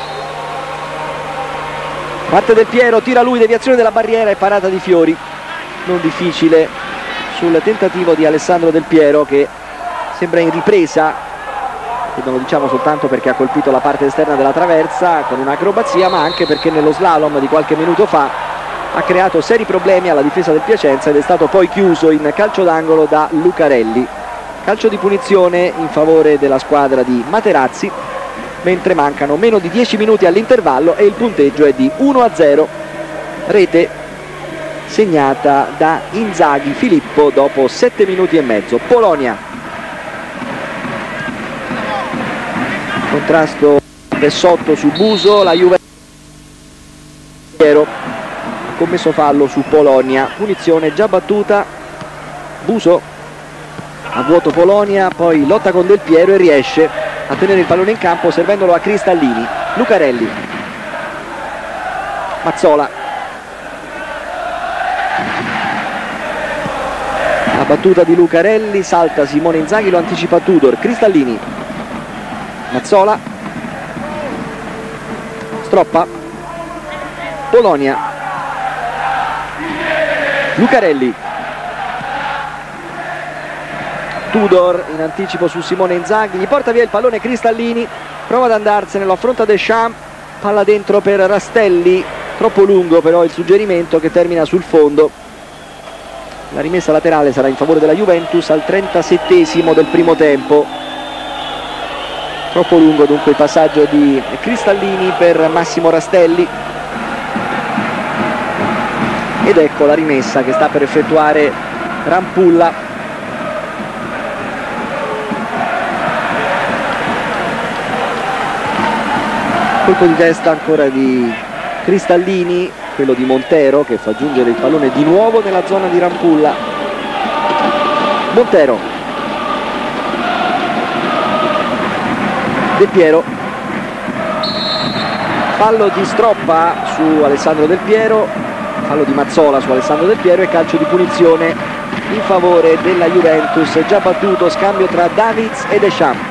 Parte Del Piero, tira lui, deviazione della barriera e parata di Fiori. Non difficile sul tentativo di Alessandro Del Piero, che sembra in ripresa, e non lo diciamo soltanto perché ha colpito la parte esterna della traversa con un'acrobazia, ma anche perché nello slalom di qualche minuto fa ha creato seri problemi alla difesa del Piacenza ed è stato poi chiuso in calcio d'angolo da Lucarelli. Calcio di punizione in favore della squadra di Materazzi, mentre mancano meno di 10 minuti all'intervallo e il punteggio è di 1-0. Rete segnata da Inzaghi Filippo dopo 7 minuti e mezzo. Polonia. Contrasto Bessotto su Buso, la Juve ha commesso fallo su Polonia, punizione già battuta. Buso a vuoto Polonia, poi lotta con Del Piero e riesce a tenere il pallone in campo servendolo a Cristallini. Lucarelli, Mazzola, la battuta di Lucarelli, salta Simone Inzaghi, lo anticipa Tudor. Cristallini, Mazzola, stroppa Polonia, Lucarelli, Tudor in anticipo su Simone Inzaghi, gli porta via il pallone Cristallini, prova ad andarsene, lo affronta Deschamps, palla dentro per Rastelli, troppo lungo però il suggerimento che termina sul fondo. La rimessa laterale sarà in favore della Juventus al 37esimo del primo tempo. Troppo lungo dunque il passaggio di Cristallini per Massimo Rastelli. Ed ecco la rimessa che sta per effettuare Rampulla. Colpo di testa ancora di Cristallini, quello di Montero che fa giungere il pallone di nuovo nella zona di Rampulla. Montero, Del Piero, fallo di Stroppa su Alessandro Del Piero, fallo di Mazzola su Alessandro Del Piero e calcio di punizione in favore della Juventus. Già battuto, scambio tra Davids e Deschamps.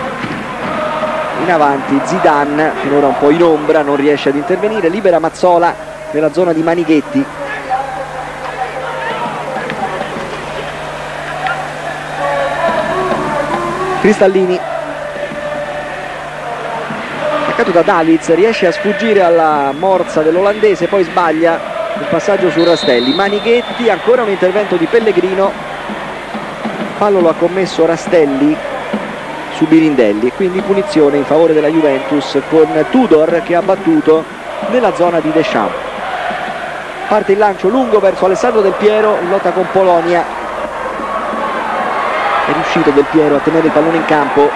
In avanti Zidane, finora un po' in ombra, non riesce ad intervenire, libera Mazzola nella zona di Manighetti. Cristallini, attaccato da Davids, riesce a sfuggire alla morsa dell'olandese, poi sbaglia il passaggio su Rastelli. Manighetti, ancora un intervento di Pellegrino, fallo lo ha commesso Rastelli su Birindelli, quindi punizione in favore della Juventus con Tudor che ha battuto nella zona di Deschamps. Parte il lancio lungo verso Alessandro Del Piero in lotta con Polonia, è riuscito Del Piero a tenere il pallone in campo.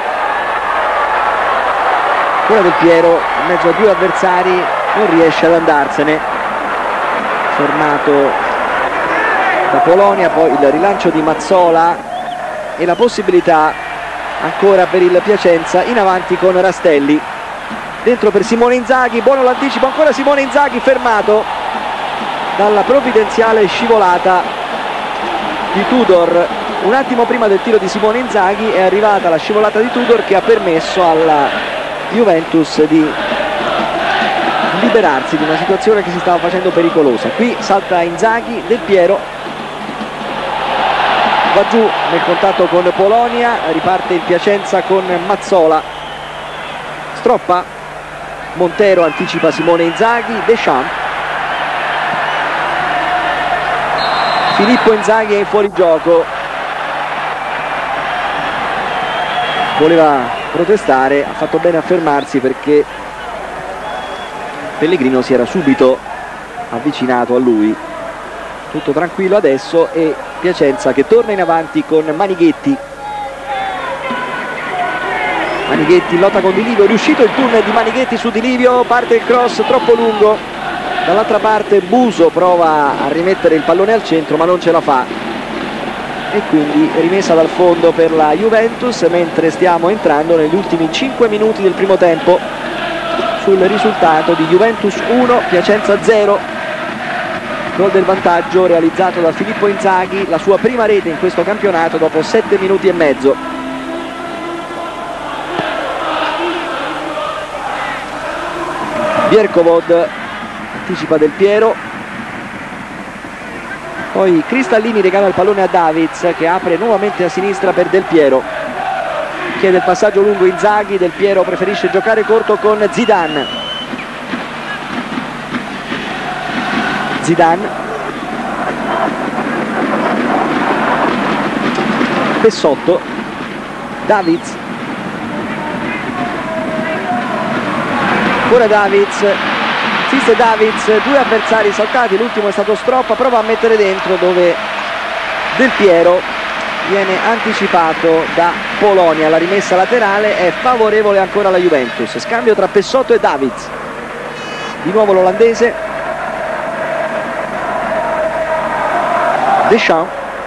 Ora Del Piero in mezzo a due avversari non riesce ad andarsene, fermato da Polonia. Poi il rilancio di Mazzola e la possibilità ancora per il Piacenza in avanti con Rastelli, dentro per Simone Inzaghi, buono l'anticipo, ancora Simone Inzaghi fermato dalla provvidenziale scivolata di Tudor. Un attimo prima del tiro di Simone Inzaghi è arrivata la scivolata di Tudor che ha permesso alla Juventus di liberarsi di una situazione che si stava facendo pericolosa. Qui salta Inzaghi, Del Piero, va giù nel contatto con Polonia, riparte il Piacenza con Mazzola, stroppa, Montero anticipa Simone Inzaghi, Deschamps, Filippo Inzaghi è in fuorigioco, voleva protestare, ha fatto bene a fermarsi perché Pellegrino si era subito avvicinato a lui. Tutto tranquillo adesso e Piacenza che torna in avanti con Manighetti. Manighetti in lotta con Di Livio, è riuscito il tunnel di Manighetti su Di Livio, parte il cross troppo lungo, dall'altra parte Buso prova a rimettere il pallone al centro ma non ce la fa e quindi rimessa dal fondo per la Juventus, mentre stiamo entrando negli ultimi 5 minuti del primo tempo sul risultato di Juventus 1 Piacenza 0. Gol del vantaggio realizzato da Filippo Inzaghi, la sua prima rete in questo campionato dopo 7 minuti e mezzo. Bierkovod anticipa Del Piero, poi Cristallini regala il pallone a Davids che apre nuovamente a sinistra per Del Piero, chiede il passaggio lungo Inzaghi, Del Piero preferisce giocare corto con Zidane. Zidane, Pessotto, Davids, ora Davids, assiste Davids, due avversari saltati, l'ultimo è stato Stroppa, prova a mettere dentro dove Del Piero viene anticipato da Polonia. La rimessa laterale è favorevole ancora alla Juventus, scambio tra Pessotto e Davids, di nuovo l'olandese, Deschamps,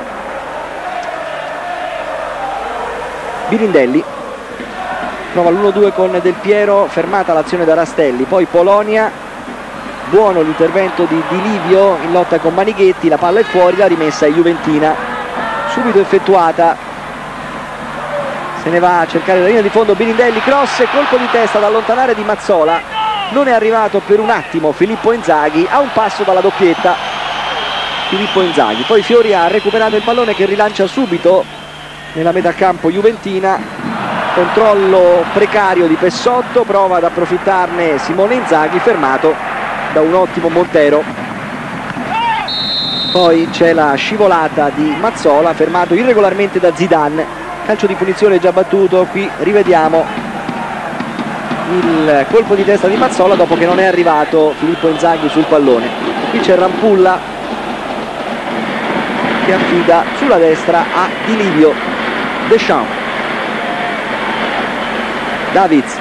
Birindelli prova l'1-2 con Del Piero, fermata l'azione da Rastelli, poi Polonia, buono l'intervento di Di Livio in lotta con Manighetti, la palla è fuori, la rimessa è juventina subito effettuata, se ne va a cercare la linea di fondo Birindelli, cross e colpo di testa da allontanare di Mazzola, non è arrivato per un attimo Filippo Inzaghi, a un passo dalla doppietta Filippo Inzaghi, poi Fiori ha recuperato il pallone che rilancia subito nella metà campo juventina, controllo precario di Pessotto, prova ad approfittarne Simone Inzaghi, fermato da un ottimo Montero, poi c'è la scivolata di Mazzola, fermato irregolarmente da Zidane, calcio di punizione già battuto, qui rivediamo il colpo di testa di Mazzola dopo che non è arrivato Filippo Inzaghi sul pallone, qui c'è Rampulla che affida sulla destra a Di Livio, Deschamps, Davids,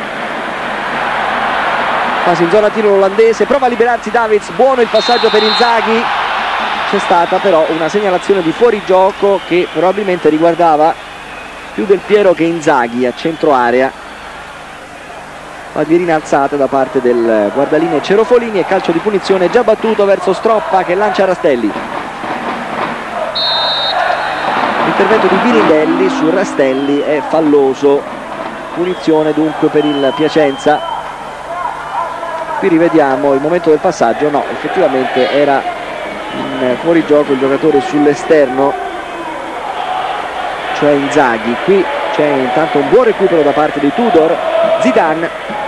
quasi in zona tiro l'olandese, prova a liberarsi Davids, buono il passaggio per Inzaghi, c'è stata però una segnalazione di fuorigioco che probabilmente riguardava più Del Piero che Inzaghi a centro area, bandierina alzata da parte del guardalinee Cerofolini e calcio di punizione già battuto verso Stroppa che lancia Rastelli. L'intervento di Birindelli su Rastelli è falloso, punizione dunque per il Piacenza. Qui rivediamo il momento del passaggio, no, effettivamente era in fuorigioco il giocatore sull'esterno, cioè Inzaghi. Qui c'è intanto un buon recupero da parte di Tudor, Zidane,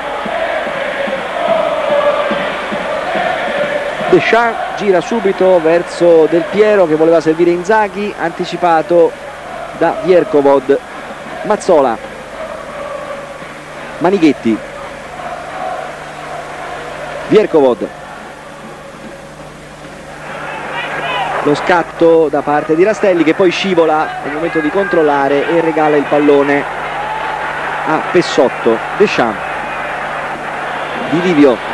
Deschamps gira subito verso Del Piero che voleva servire Inzaghi, anticipato da Bierkovod, Mazzola, Manighetti, Bierkovod, lo scatto da parte di Rastelli che poi scivola nel momento di controllare e regala il pallone a Pessotto. Deschamps, Di Livio,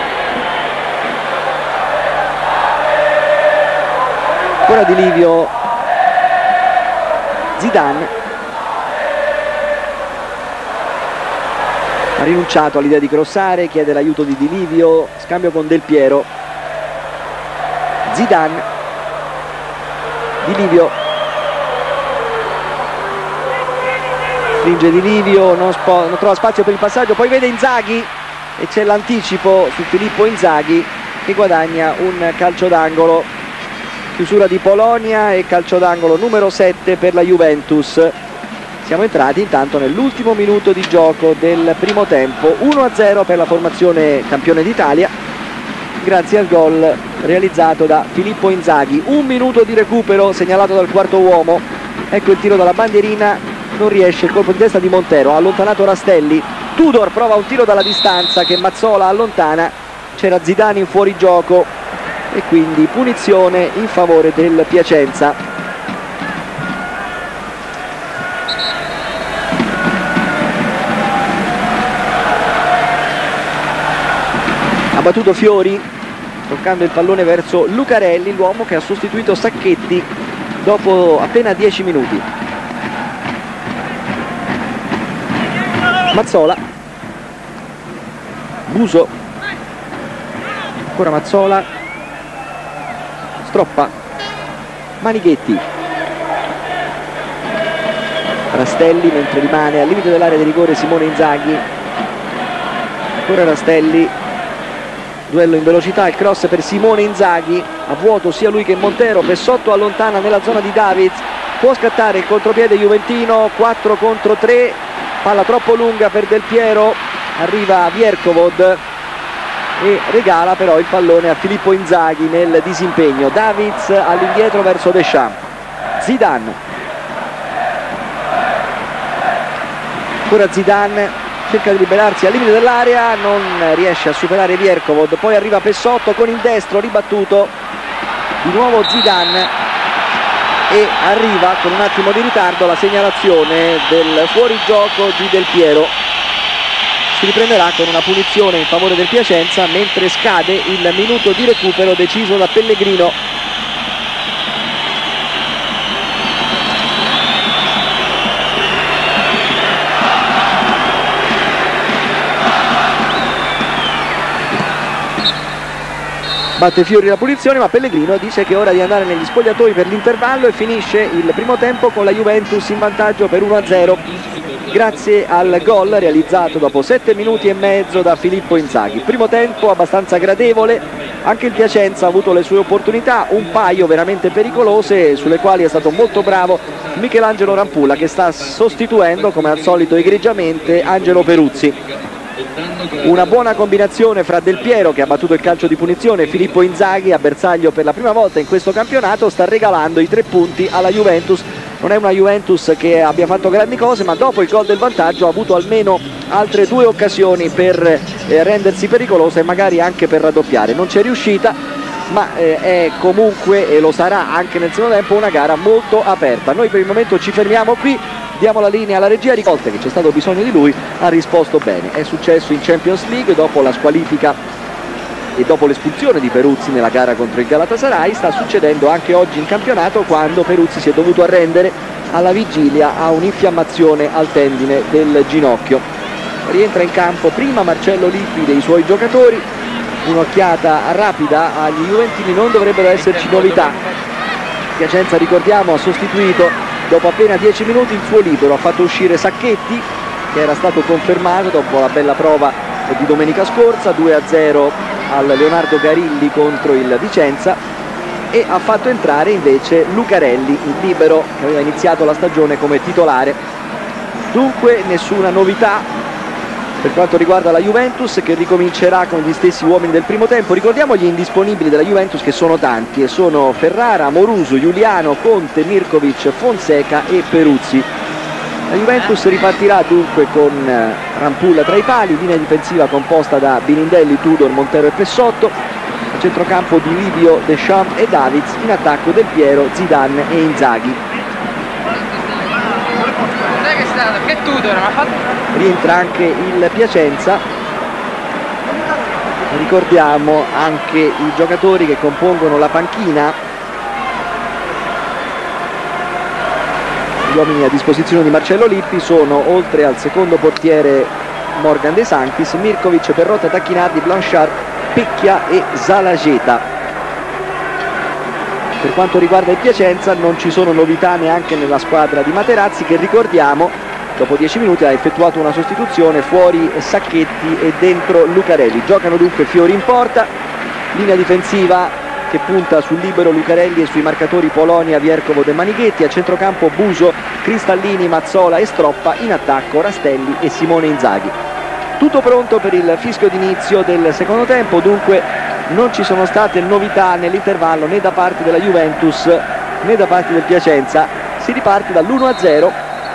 ancora Di Livio, Zidane ha rinunciato all'idea di crossare, chiede l'aiuto di Di Livio, scambio con Del Piero, Zidane, Di Livio, stringe Di Livio, non trova spazio per il passaggio, poi vede Inzaghi e c'è l'anticipo su Filippo Inzaghi che guadagna un calcio d'angolo. chiusura di Polonia e calcio d'angolo numero 7 per la Juventus. Siamo entrati intanto nell'ultimo minuto di gioco del primo tempo, 1-0 per la formazione campione d'Italia, grazie al gol realizzato da Filippo Inzaghi. Un minuto di recupero segnalato dal quarto uomo, ecco il tiro dalla bandierina, non riesce il colpo di testa di Montero, ha allontanato Rastelli, Tudor prova un tiro dalla distanza che Mazzola allontana, c'era Zidane in fuorigioco e quindi punizione in favore del Piacenza. Ha battuto Fiori toccando il pallone verso Lucarelli, l'uomo che ha sostituito Sacchetti dopo appena 10 minuti. Mazzola, Buso, ancora Mazzola, Stroppa, Manighetti, Rastelli, mentre rimane al limite dell'area di rigore Simone Inzaghi, ancora Rastelli, duello in velocità, il cross per Simone Inzaghi, a vuoto sia lui che Montero, Pessotto allontana nella zona di Davids, può scattare il contropiede juventino, 4 contro 3, palla troppo lunga per Del Piero, arriva Vierkovod e regala però il pallone a Filippo Inzaghi nel disimpegno. Davids all'indietro verso Deschamps, Zidane, ancora Zidane, cerca di liberarsi al limite dell'area, non riesce a superare Vierkovod, poi arriva Pessotto con il destro ribattuto, di nuovo Zidane e arriva con un attimo di ritardo la segnalazione del fuorigioco di Del Piero. Si riprenderà con una punizione in favore del Piacenza mentre scade il minuto di recupero deciso da Pellegrino. Batte Fiori la punizione, ma Pellegrino dice che è ora di andare negli spogliatoi per l'intervallo e finisce il primo tempo con la Juventus in vantaggio per 1-0 grazie al gol realizzato dopo 7 minuti e mezzo da Filippo Inzaghi. Primo tempo abbastanza gradevole, anche il Piacenza ha avuto le sue opportunità, un paio veramente pericolose sulle quali è stato molto bravo Michelangelo Rampula, che sta sostituendo come al solito egregiamente Angelo Peruzzi. Una buona combinazione fra Del Piero, che ha battuto il calcio di punizione, e Filippo Inzaghi, a bersaglio per la prima volta in questo campionato, sta regalando i 3 punti alla Juventus. Non è una Juventus che abbia fatto grandi cose, ma dopo il gol del vantaggio ha avuto almeno altre 2 occasioni per rendersi pericolosa e magari anche per raddoppiare. Non c'è riuscita, ma è comunque, e lo sarà anche nel secondo tempo, una gara molto aperta. Noi per il momento ci fermiamo qui, diamo la linea alla regia. Ricolte, che c'è stato bisogno di lui, ha risposto bene. È successo in Champions League dopo la squalifica e dopo l'espulsione di Peruzzi nella gara contro il Galatasaray, sta succedendo anche oggi in campionato, quando Peruzzi si è dovuto arrendere alla vigilia a un'infiammazione al tendine del ginocchio. Rientra in campo prima Marcello Lippi dei suoi giocatori, un'occhiata rapida agli juventini, non dovrebbero esserci novità. Piacenza, ricordiamo, ha sostituito dopo appena 10 minuti il suo libero, ha fatto uscire Sacchetti, che era stato confermato dopo la bella prova di domenica scorsa, 2-0 al Leonardo Garilli contro il Vicenza, e ha fatto entrare invece Lucarelli, il libero che aveva iniziato la stagione come titolare. Dunque nessuna novità per quanto riguarda la Juventus, che ricomincerà con gli stessi uomini del primo tempo. Ricordiamo gli indisponibili della Juventus, che sono tanti, e sono Ferrara, Moruso, Giuliano, Conte, Mirkovic, Fonseca e Peruzzi. La Juventus ripartirà dunque con Rampulla tra i pali, linea difensiva composta da Binindelli, Tudor, Montero e Pessotto, a centrocampo di Livio, Deschamps e Davids, in attacco Del Piero, Zidane e Inzaghi. Che Tudor ha fatto? Rientra anche il Piacenza, ricordiamo anche i giocatori che compongono la panchina, gli uomini a disposizione di Marcello Lippi sono, oltre al secondo portiere Morgan De Sanctis, Mirkovic, Perrotta, Tacchinardi, Blanchard, Pecchia e Zalageta. Per quanto riguarda il Piacenza non ci sono novità neanche nella squadra di Materazzi, che ricordiamo dopo 10 minuti ha effettuato una sostituzione, fuori Sacchetti e dentro Lucarelli. Giocano dunque Fiori in porta, linea difensiva che punta sul libero Lucarelli e sui marcatori Polonia, Vierkovod e Manichetti. A centrocampo Buso, Cristallini, Mazzola e Stroppa. In attacco Rastelli e Simone Inzaghi. Tutto pronto per il fischio d'inizio del secondo tempo, dunque non ci sono state novità nell'intervallo né da parte della Juventus né da parte del Piacenza. Si riparte dall'1-0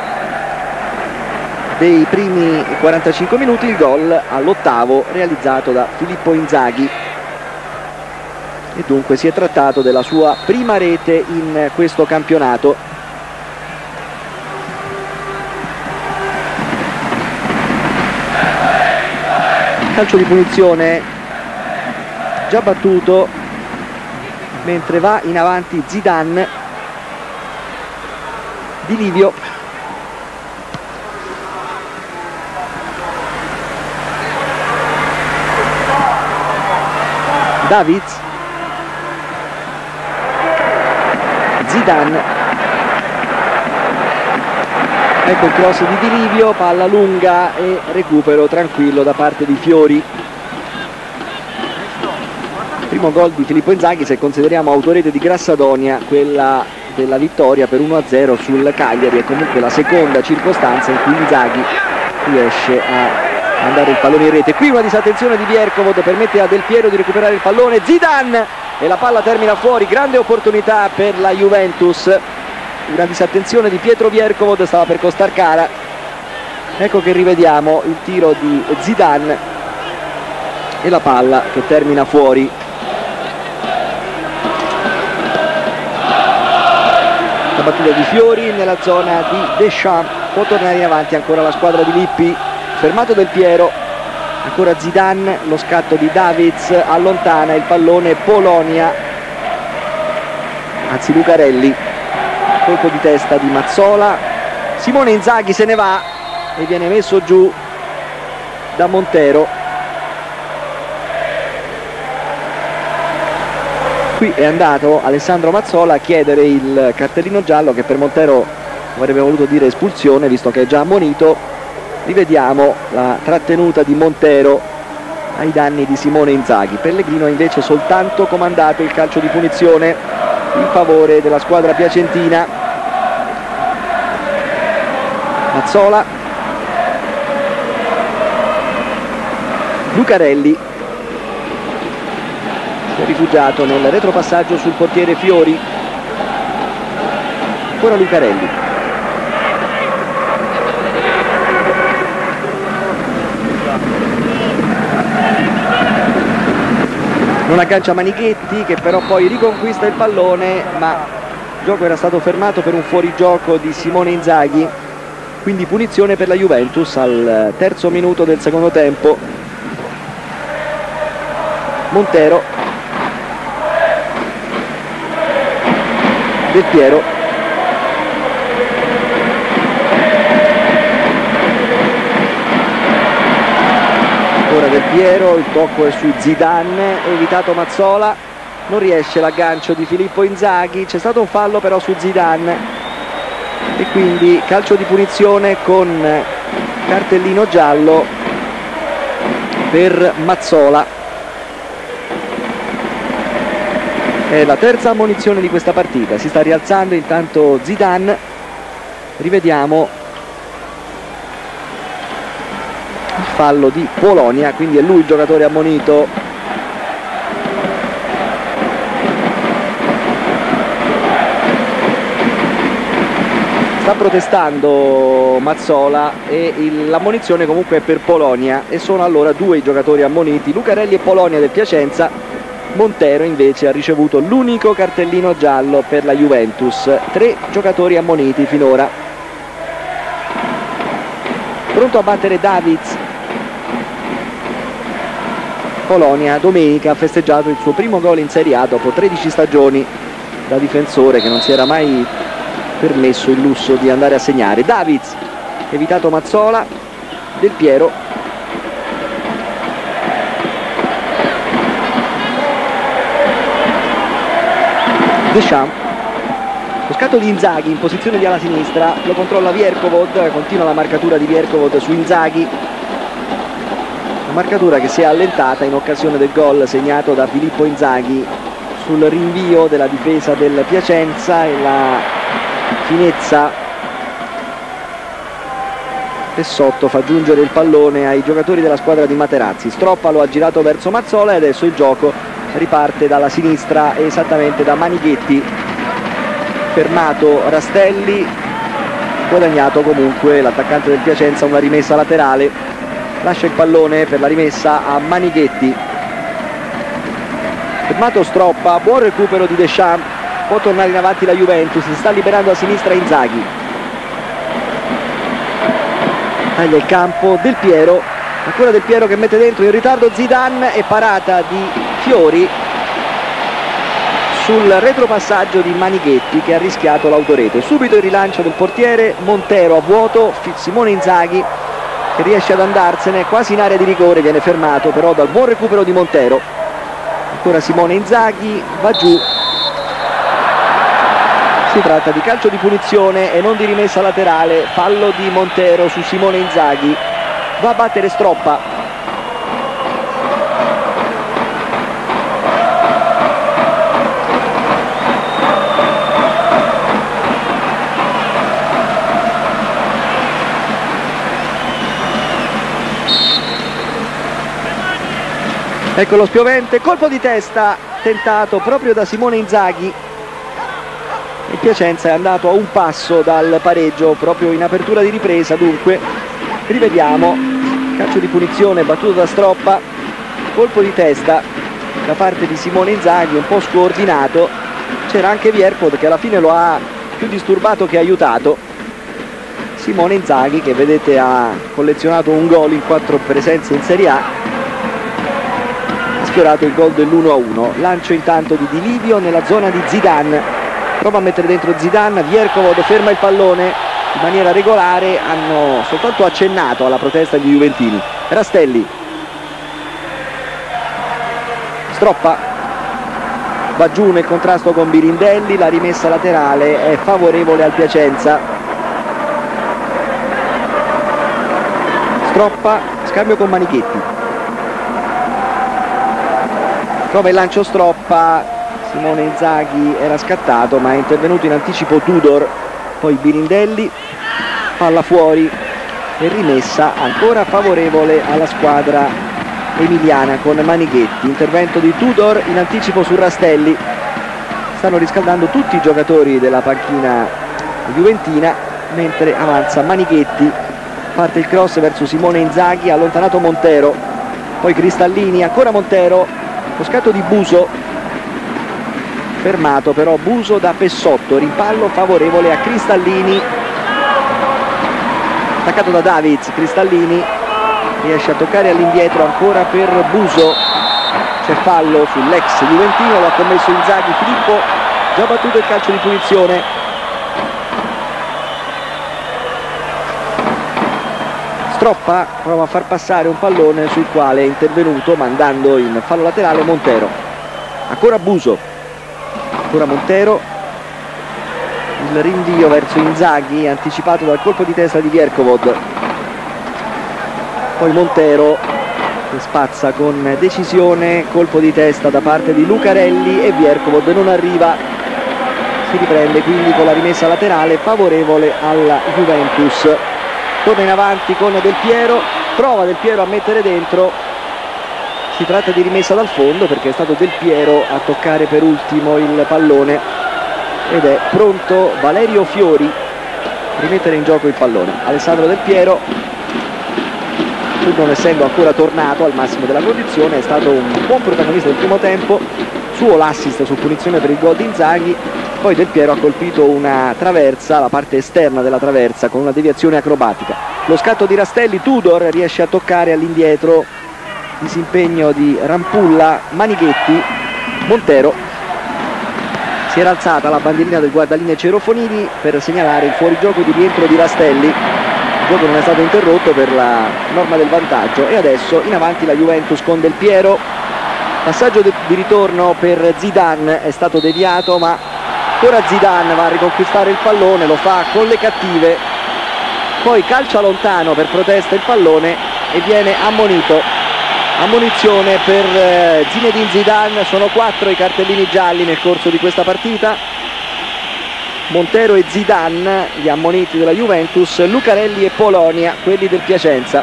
dei primi 45 minuti, il gol all'8° realizzato da Filippo Inzaghi e dunque si è trattato della sua prima rete in questo campionato. Calcio di punizione già battuto, mentre va in avanti Zidane. Di Livio, Davids, Zidane, ecco il cross di Livio, palla lunga e recupero tranquillo da parte di Fiori. Primo gol di Filippo Inzaghi, se consideriamo autorete di Grassadonia, quella della vittoria per 1-0 sul Cagliari, è comunque la seconda circostanza in cui Inzaghi riesce a mandare il pallone in rete. Qui una disattenzione di Vierkovod permette a Del Piero di recuperare il pallone, Zidane, e la palla termina fuori. Grande opportunità per la Juventus, una disattenzione di Pietro Vierkovod stava per costar cara. Ecco che rivediamo il tiro di Zidane e la palla che termina fuori. La battuta di Fiori nella zona di Deschamps, può tornare in avanti ancora la squadra di Lippi, fermato Del Piero, ancora Zidane, lo scatto di Davids, allontana il pallone Polonia, anzi Lucarelli, colpo di testa di Mazzola, Simone Inzaghi se ne va e viene messo giù da Montero. Qui è andato Alessandro Mazzola a chiedere il cartellino giallo, che per Montero avrebbe voluto dire espulsione visto che è già ammonito. Rivediamo la trattenuta di Montero ai danni di Simone Inzaghi. Pellegrino ha invece soltanto comandato il calcio di punizione in favore della squadra piacentina. Mazzola, Lucarelli si è rifugiato nel retropassaggio sul portiere Fiori, ancora Lucarelli, non aggancia Manichetti, che però poi riconquista il pallone, ma il gioco era stato fermato per un fuorigioco di Simone Inzaghi, quindi punizione per la Juventus al 3° minuto del secondo tempo. Montero, Del Piero, ancora Del Piero, il tocco è su Zidane, evitato Mazzola, non riesce l'aggancio di Filippo Inzaghi, c'è stato un fallo però su Zidane e quindi calcio di punizione con cartellino giallo per Mazzola. È la terza ammonizione di questa partita, si sta rialzando intanto Zidane. Rivediamo il fallo di Polonia, quindi è lui il giocatore ammonito. Sta protestando Mazzola e l'ammonizione comunque è per Polonia e sono allora 2 i giocatori ammoniti, Lucarelli e Polonia del Piacenza. Montero invece ha ricevuto l'unico cartellino giallo per la Juventus. 3 giocatori ammoniti finora. Pronto a battere Davids. Polonia domenica ha festeggiato il suo primo gol in Serie A dopo 13 stagioni da difensore, che non si era mai permesso il lusso di andare a segnare. Davids, evitato Mazzola, Del Piero, Deschamps, lo scatto di Inzaghi in posizione di ala sinistra, lo controlla Vierkovod, continua la marcatura di Vierkovod su Inzaghi, una marcatura che si è allentata in occasione del gol segnato da Filippo Inzaghi sul rinvio della difesa del Piacenza e la finezza. Pessotto fa giungere il pallone ai giocatori della squadra di Materazzi. Stroppa lo ha girato verso Mazzola e adesso il gioco riparte dalla sinistra, esattamente da Manighetti. Fermato Rastelli, guadagnato comunque l'attaccante del Piacenza una rimessa laterale. Lascia il pallone per la rimessa a Manighetti. Fermato Stroppa, buon recupero di Deschamps, può tornare in avanti la Juventus, si sta liberando a sinistra Inzaghi. Taglia il campo Del Piero, ancora Del Piero che mette dentro, in ritardo Zidane e parata di Fiori sul retropassaggio di Manighetti che ha rischiato l'autorete. Subito il rilancio del portiere, Montero a vuoto, Simone Inzaghi che riesce ad andarsene quasi in area di rigore, viene fermato però dal buon recupero di Montero. Ancora Simone Inzaghi, va giù. Si tratta di calcio di punizione e non di rimessa laterale, fallo di Montero su Simone Inzaghi, va a battere Stroppa. Ecco lo spiovente, colpo di testa tentato proprio da Simone Inzaghi. Il Piacenza è andato a un passo dal pareggio proprio in apertura di ripresa, dunque rivediamo. Calcio di punizione battuto da Stroppa, colpo di testa da parte di Simone Inzaghi, un po' scordinato. C'era anche Vierpod che alla fine lo ha più disturbato che aiutato. Simone Inzaghi che vedete ha collezionato un gol in 4 presenze in Serie A, sfiorato il gol dell'1-1. Lancio intanto di Di Livio nella zona di Zidane, prova a mettere dentro Zidane, Vierkovod ferma il pallone in maniera regolare, hanno soltanto accennato alla protesta degli juventini. Rastelli, Stroppa, va giù nel contrasto con Birindelli, la rimessa laterale è favorevole al Piacenza. Stroppa, scambio con Manighetti, prova il lancio Stroppa, Simone Inzaghi era scattato ma è intervenuto in anticipo Tudor, poi Birindelli, palla fuori e rimessa ancora favorevole alla squadra emiliana con Manighetti. Intervento di Tudor in anticipo su Rastelli, stanno riscaldando tutti i giocatori della panchina juventina mentre avanza Manighetti. Parte il cross verso Simone Inzaghi, ha allontanato Montero, poi Cristallini, ancora Montero, lo scatto di Buso, fermato però Buso da Pessotto, rimpallo favorevole a Cristallini, attaccato da Davids. Cristallini riesce a toccare all'indietro ancora per Buso, c'è fallo sull'ex juventino, lo ha commesso Inzaghi. Filippo, già battuto il calcio di punizione. Stroppa prova a far passare un pallone sul quale è intervenuto mandando in fallo laterale Montero. Ancora Buso, ancora Montero, il rinvio verso Inzaghi anticipato dal colpo di testa di Vierkovod, poi Montero che spazza con decisione, colpo di testa da parte di Lucarelli e Vierkovod non arriva, si riprende quindi con la rimessa laterale favorevole alla Juventus. Torna in avanti con Del Piero, prova Del Piero a mettere dentro, si tratta di rimessa dal fondo perché è stato Del Piero a toccare per ultimo il pallone ed è pronto Valerio Fiori a rimettere in gioco il pallone. Alessandro Del Piero, pur non essendo ancora tornato al massimo della condizione, è stato un buon protagonista del primo tempo, suo l'assist su punizione per il gol di Inzaghi. Poi Del Piero ha colpito una traversa, la parte esterna della traversa, con una deviazione acrobatica. Lo scatto di Rastelli, Tudor riesce a toccare all'indietro, disimpegno di Rampulla, Manighetti, Montero. Si era alzata la bandierina del guardalinee Cerofonini per segnalare il fuorigioco di rientro di Rastelli. Il gioco non è stato interrotto per la norma del vantaggio e adesso in avanti la Juventus con Del Piero. Passaggio di ritorno per Zidane, è stato deviato ma ancora Zidane va a riconquistare il pallone, lo fa con le cattive, poi calcia lontano per protesta il pallone e viene ammonito. Ammonizione per Zinedine Zidane, sono 4 i cartellini gialli nel corso di questa partita. Montero e Zidane gli ammoniti della Juventus, Lucarelli e Polonia quelli del Piacenza.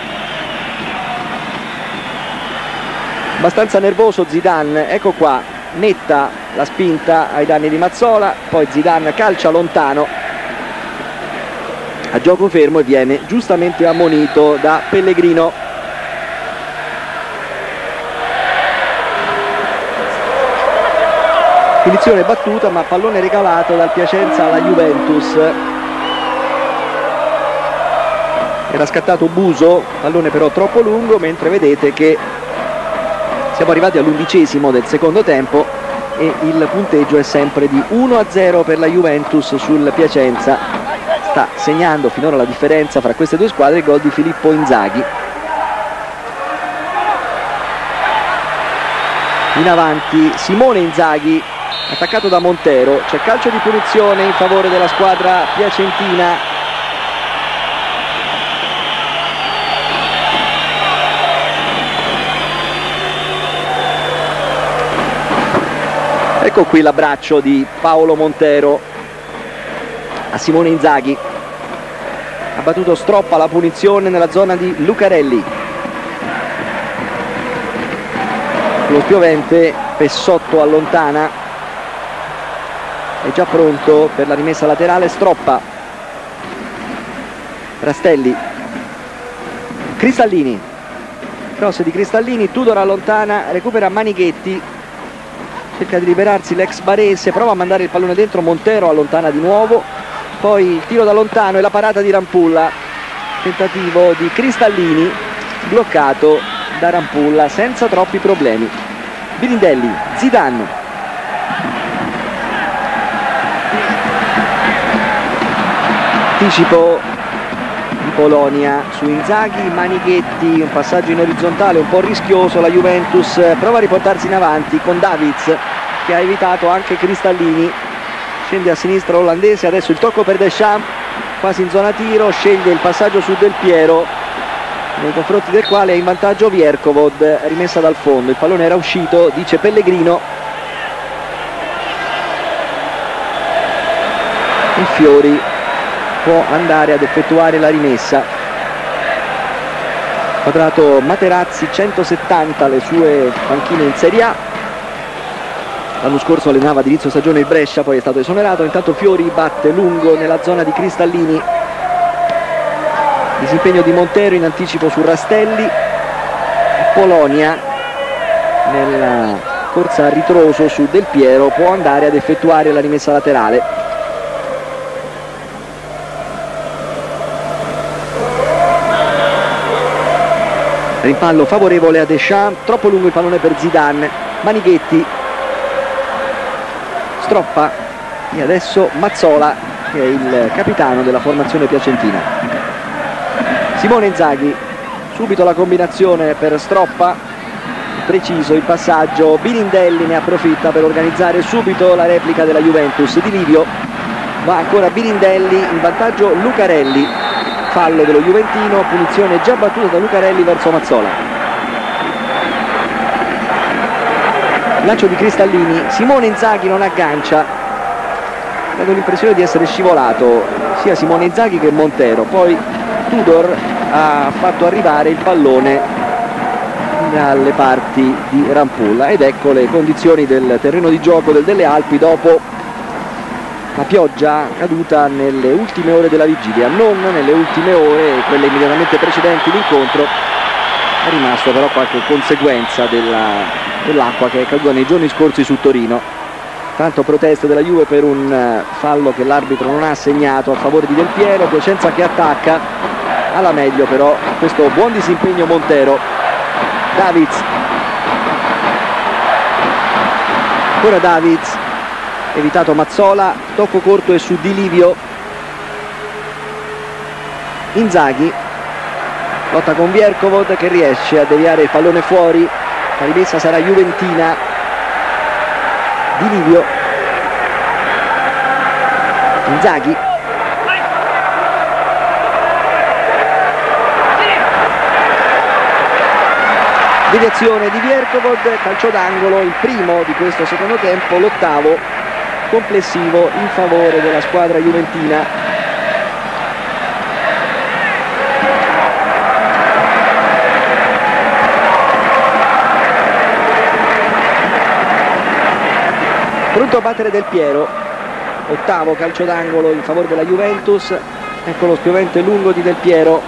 Abbastanza nervoso Zidane, ecco qua, netta la spinta ai danni di Mazzola, poi Zidane calcia lontano a gioco fermo e viene giustamente ammonito da Pellegrino. Punizione battuta, ma pallone regalato dal Piacenza alla Juventus. Era scattato Buso, pallone però troppo lungo, mentre vedete che siamo arrivati all'11° del secondo tempo e il punteggio è sempre di 1-0 per la Juventus sul Piacenza. Sta segnando finora la differenza fra queste due squadre il gol di Filippo Inzaghi. In avanti Simone Inzaghi, attaccato da Montero, c'è calcio di punizione in favore della squadra piacentina. Ecco qui l'abbraccio di Paolo Montero a Simone Inzaghi. Ha battuto Stroppa la punizione nella zona di Lucarelli. Lo spiovente Pessotto allontana. È già pronto per la rimessa laterale Stroppa. Rastelli. Cristallini. Cross di Cristallini, Tudor allontana, recupera Manighetti. Cerca di liberarsi l'ex barese, prova a mandare il pallone dentro, Montero allontana di nuovo. Poi il tiro da lontano e la parata di Rampulla. Tentativo di Cristallini, bloccato da Rampulla senza troppi problemi. Birindelli, Zidane. Anticipo di Polonia su Inzaghi, Manighetti, un passaggio in orizzontale un po' rischioso, la Juventus prova a riportarsi in avanti con Davids che ha evitato anche Cristallini, scende a sinistra l'olandese, adesso il tocco per Deschamps, quasi in zona tiro, sceglie il passaggio su Del Piero nei confronti del quale è in vantaggio Vierkovod, rimessa dal fondo, il pallone era uscito, dice Pellegrino. Il Fiori può andare ad effettuare la rimessa. Quadrato Materazzi, 170 le sue panchine in Serie A. L'anno scorso allenava ad inizio stagione il Brescia, poi è stato esonerato. Intanto Fiori batte lungo nella zona di Cristallini. Disimpegno di Montero in anticipo su Rastelli. Polonia nella corsa a ritroso su Del Piero può andare ad effettuare la rimessa laterale. Rimpallo favorevole a Deschamps, troppo lungo il pallone per Zidane, Manighetti, Stroppa e adesso Mazzola che è il capitano della formazione piacentina. Simone Inzaghi, subito la combinazione per Stroppa, preciso il passaggio, Birindelli ne approfitta per organizzare subito la replica della Juventus, Di Livio, va ancora Birindelli, in vantaggio Lucarelli. Fallo dello Juventino, punizione già battuta da Lucarelli verso Mazzola. Lancio di Cristallini, Simone Inzaghi non aggancia, avevo l'impressione di essere scivolato sia Simone Inzaghi che Montero, poi Tudor ha fatto arrivare il pallone dalle parti di Rampulla ed ecco le condizioni del terreno di gioco del Delle Alpi dopo la pioggia caduta nelle ultime ore della vigilia, non nelle ultime ore, quelle immediatamente precedenti l'incontro. È rimasto però qualche conseguenza dell'acqua che è caduta nei giorni scorsi su Torino. Tanto proteste della Juve per un fallo che l'arbitro non ha assegnato a favore di Del Piero, Piacenza che attacca, alla meglio però questo buon disimpegno Montero. Davids, ancora Davids, evitato Mazzola, tocco corto e su Di Livio. Inzaghi lotta con Vierkovod che riesce a deviare il pallone fuori, la rimessa sarà juventina. Di Livio, Inzaghi, Deviazione di Vierkovod, calcio d'angolo, il primo di questo secondo tempo, l'8º complessivo in favore della squadra juventina. Pronto a battere Del Piero, 8º calcio d'angolo in favore della Juventus. Ecco lo spiovente lungo di Del Piero.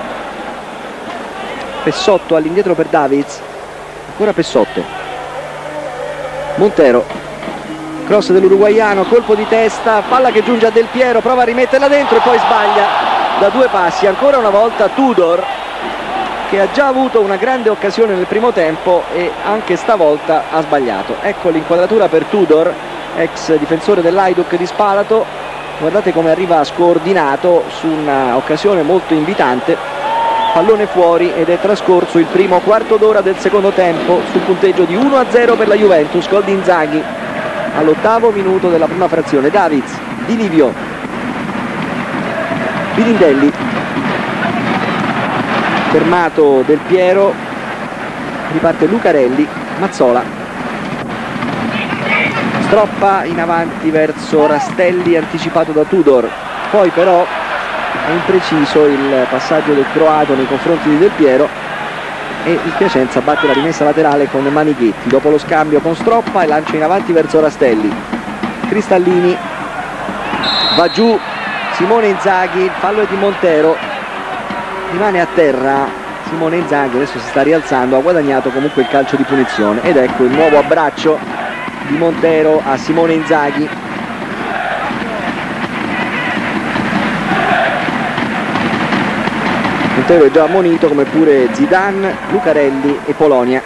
Pessotto all'indietro per Davids, ancora Pessotto, Montero, cross dell'uruguaiano, colpo di testa, palla che giunge a Del Piero, prova a rimetterla dentro e poi sbaglia da 2 passi. Ancora una volta Tudor, che ha già avuto una grande occasione nel primo tempo e anche stavolta ha sbagliato. Ecco l'inquadratura per Tudor, ex difensore dell'Hajduk di Spalato. Guardate come arriva scordinato su un'occasione molto invitante. Pallone fuori ed è trascorso il primo quarto d'ora del secondo tempo sul punteggio di 1-0 per la Juventus. Gol di Inzaghi all'8º minuto della prima frazione. Davids, Di Livio, Pirindelli, fermato Del Piero, riparte Lucarelli, Mazzola, stroppa in avanti verso Rastelli, anticipato da Tudor, poi però è impreciso il passaggio del croato nei confronti di Del Piero e il Piacenza batte la rimessa laterale con Manichetti dopo lo scambio con Stroppa e lancia in avanti verso Rastelli. Cristallini, va giù Simone Inzaghi, il fallo è di Montero, rimane a terra Simone Inzaghi, adesso si sta rialzando, ha guadagnato comunque il calcio di punizione ed ecco il nuovo abbraccio di Montero a Simone Inzaghi. Montero è già ammonito, come pure Zidane, Lucarelli e Polonia.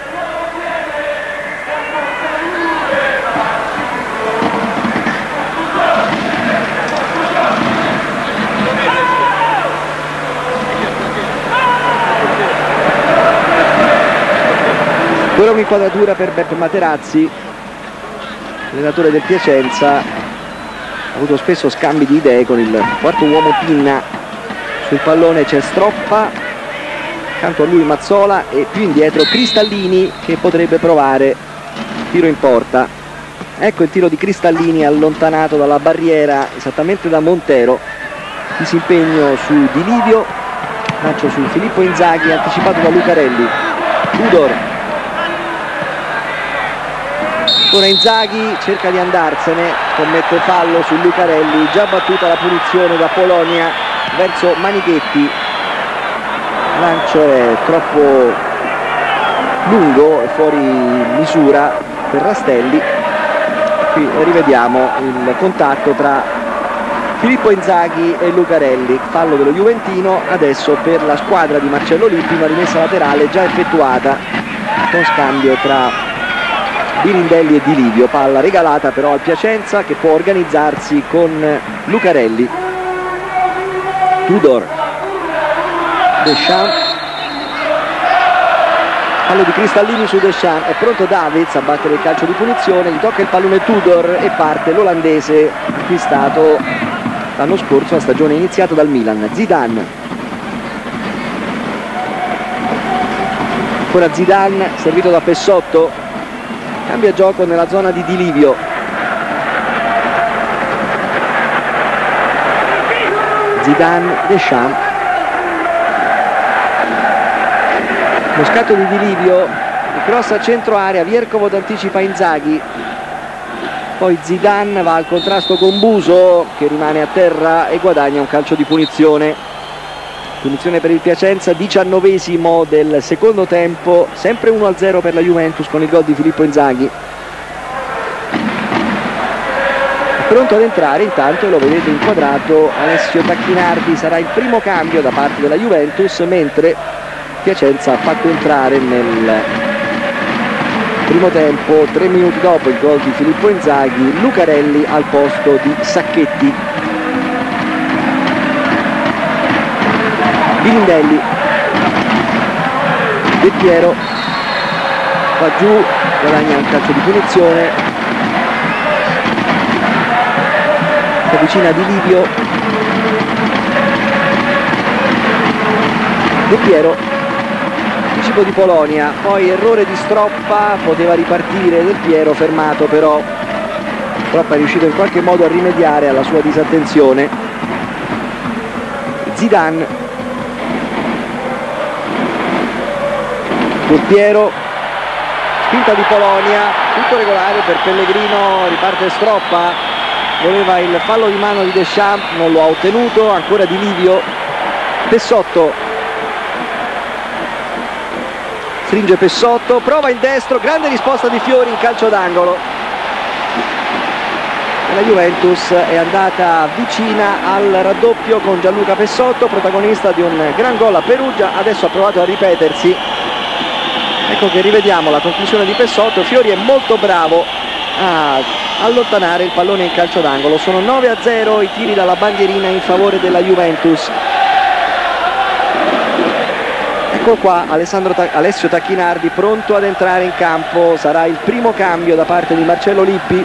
Ora un'inquadratura per Beppe Materazzi, allenatore del Piacenza. Ha avuto spesso scambi di idee con il quarto uomo Pinna. Sul pallone c'è Stroppa, accanto a lui Mazzola e più indietro Cristallini che potrebbe provare tiro in porta. Ecco il tiro di Cristallini allontanato dalla barriera esattamente da Montero. Disimpegno su Di Livio, lancio su Filippo Inzaghi anticipato da Lucarelli. Tudor, ora Inzaghi cerca di andarsene, commette fallo su Lucarelli, già battuta la punizione da Polonia verso Manichetti. Lancio è troppo lungo e fuori misura per Rastelli. Qui rivediamo il contatto tra Filippo Inzaghi e Lucarelli, fallo dello Juventino. Adesso per la squadra di Marcello Lippi una rimessa laterale già effettuata con scambio tra Pirindelli e Di Livio, palla regalata però al Piacenza che può organizzarsi con Lucarelli. Tudor, Deschamps, fallo di Cristallini su Deschamps, è pronto Davids a battere il calcio di punizione, gli tocca il pallone Tudor e parte l'olandese acquistato l'anno scorso, la stagione iniziata dal Milan. Zidane, ancora Zidane servito da Pessotto, cambia gioco nella zona di Di Livio. Zidane, Deschamps, lo scatto di Di Livio, il cross a centro area, Vierkovod anticipa Inzaghi, poi Zidane va al contrasto con Buso che rimane a terra e guadagna un calcio di punizione. Punizione per il Piacenza, 19esimo del secondo tempo, sempre 1-0 per la Juventus con il gol di Filippo Inzaghi. Pronto ad entrare intanto, lo vedete inquadrato, Alessio Tacchinardi. Sarà il primo cambio da parte della Juventus, mentre Piacenza ha fatto entrare nel primo tempo, 3 minuti dopo il gol di Filippo Inzaghi, Lucarelli al posto di Sacchetti. Pirindelli, Del Piero va giù, guadagna un calcio di punizione. Si avvicina Di Livio, Del Piero, Anticipo di Polonia, poi errore di Stroppa, poteva ripartire Del Piero, fermato però. Stroppa è riuscito in qualche modo a rimediare alla sua disattenzione. Zidane, Del Piero, spinta di Polonia, tutto regolare per Pellegrino, riparte Stroppa, voleva il fallo di mano di Deschamps, non lo ha ottenuto, ancora Di Livio, Pessotto, stringe Pessotto, prova il destro, grande risposta di Fiori in calcio d'angolo. La Juventus è andata vicina al raddoppio con Gianluca Pessotto, protagonista di un gran gol a Perugia, adesso ha provato a ripetersi. Ecco che rivediamo la conclusione di Pessotto. Fiori è molto bravo a allontanare il pallone in calcio d'angolo. Sono 9-0 i tiri dalla bandierina in favore della Juventus. Ecco qua Alessio Tacchinardi pronto ad entrare in campo, sarà il primo cambio da parte di Marcello Lippi.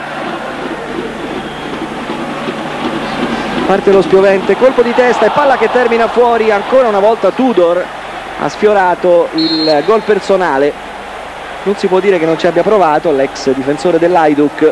Parte lo spiovente, colpo di testa e palla che termina fuori. Ancora una volta Tudor ha sfiorato il gol personale. Non si può dire che non ci abbia provato l'ex difensore dell'Hajduk.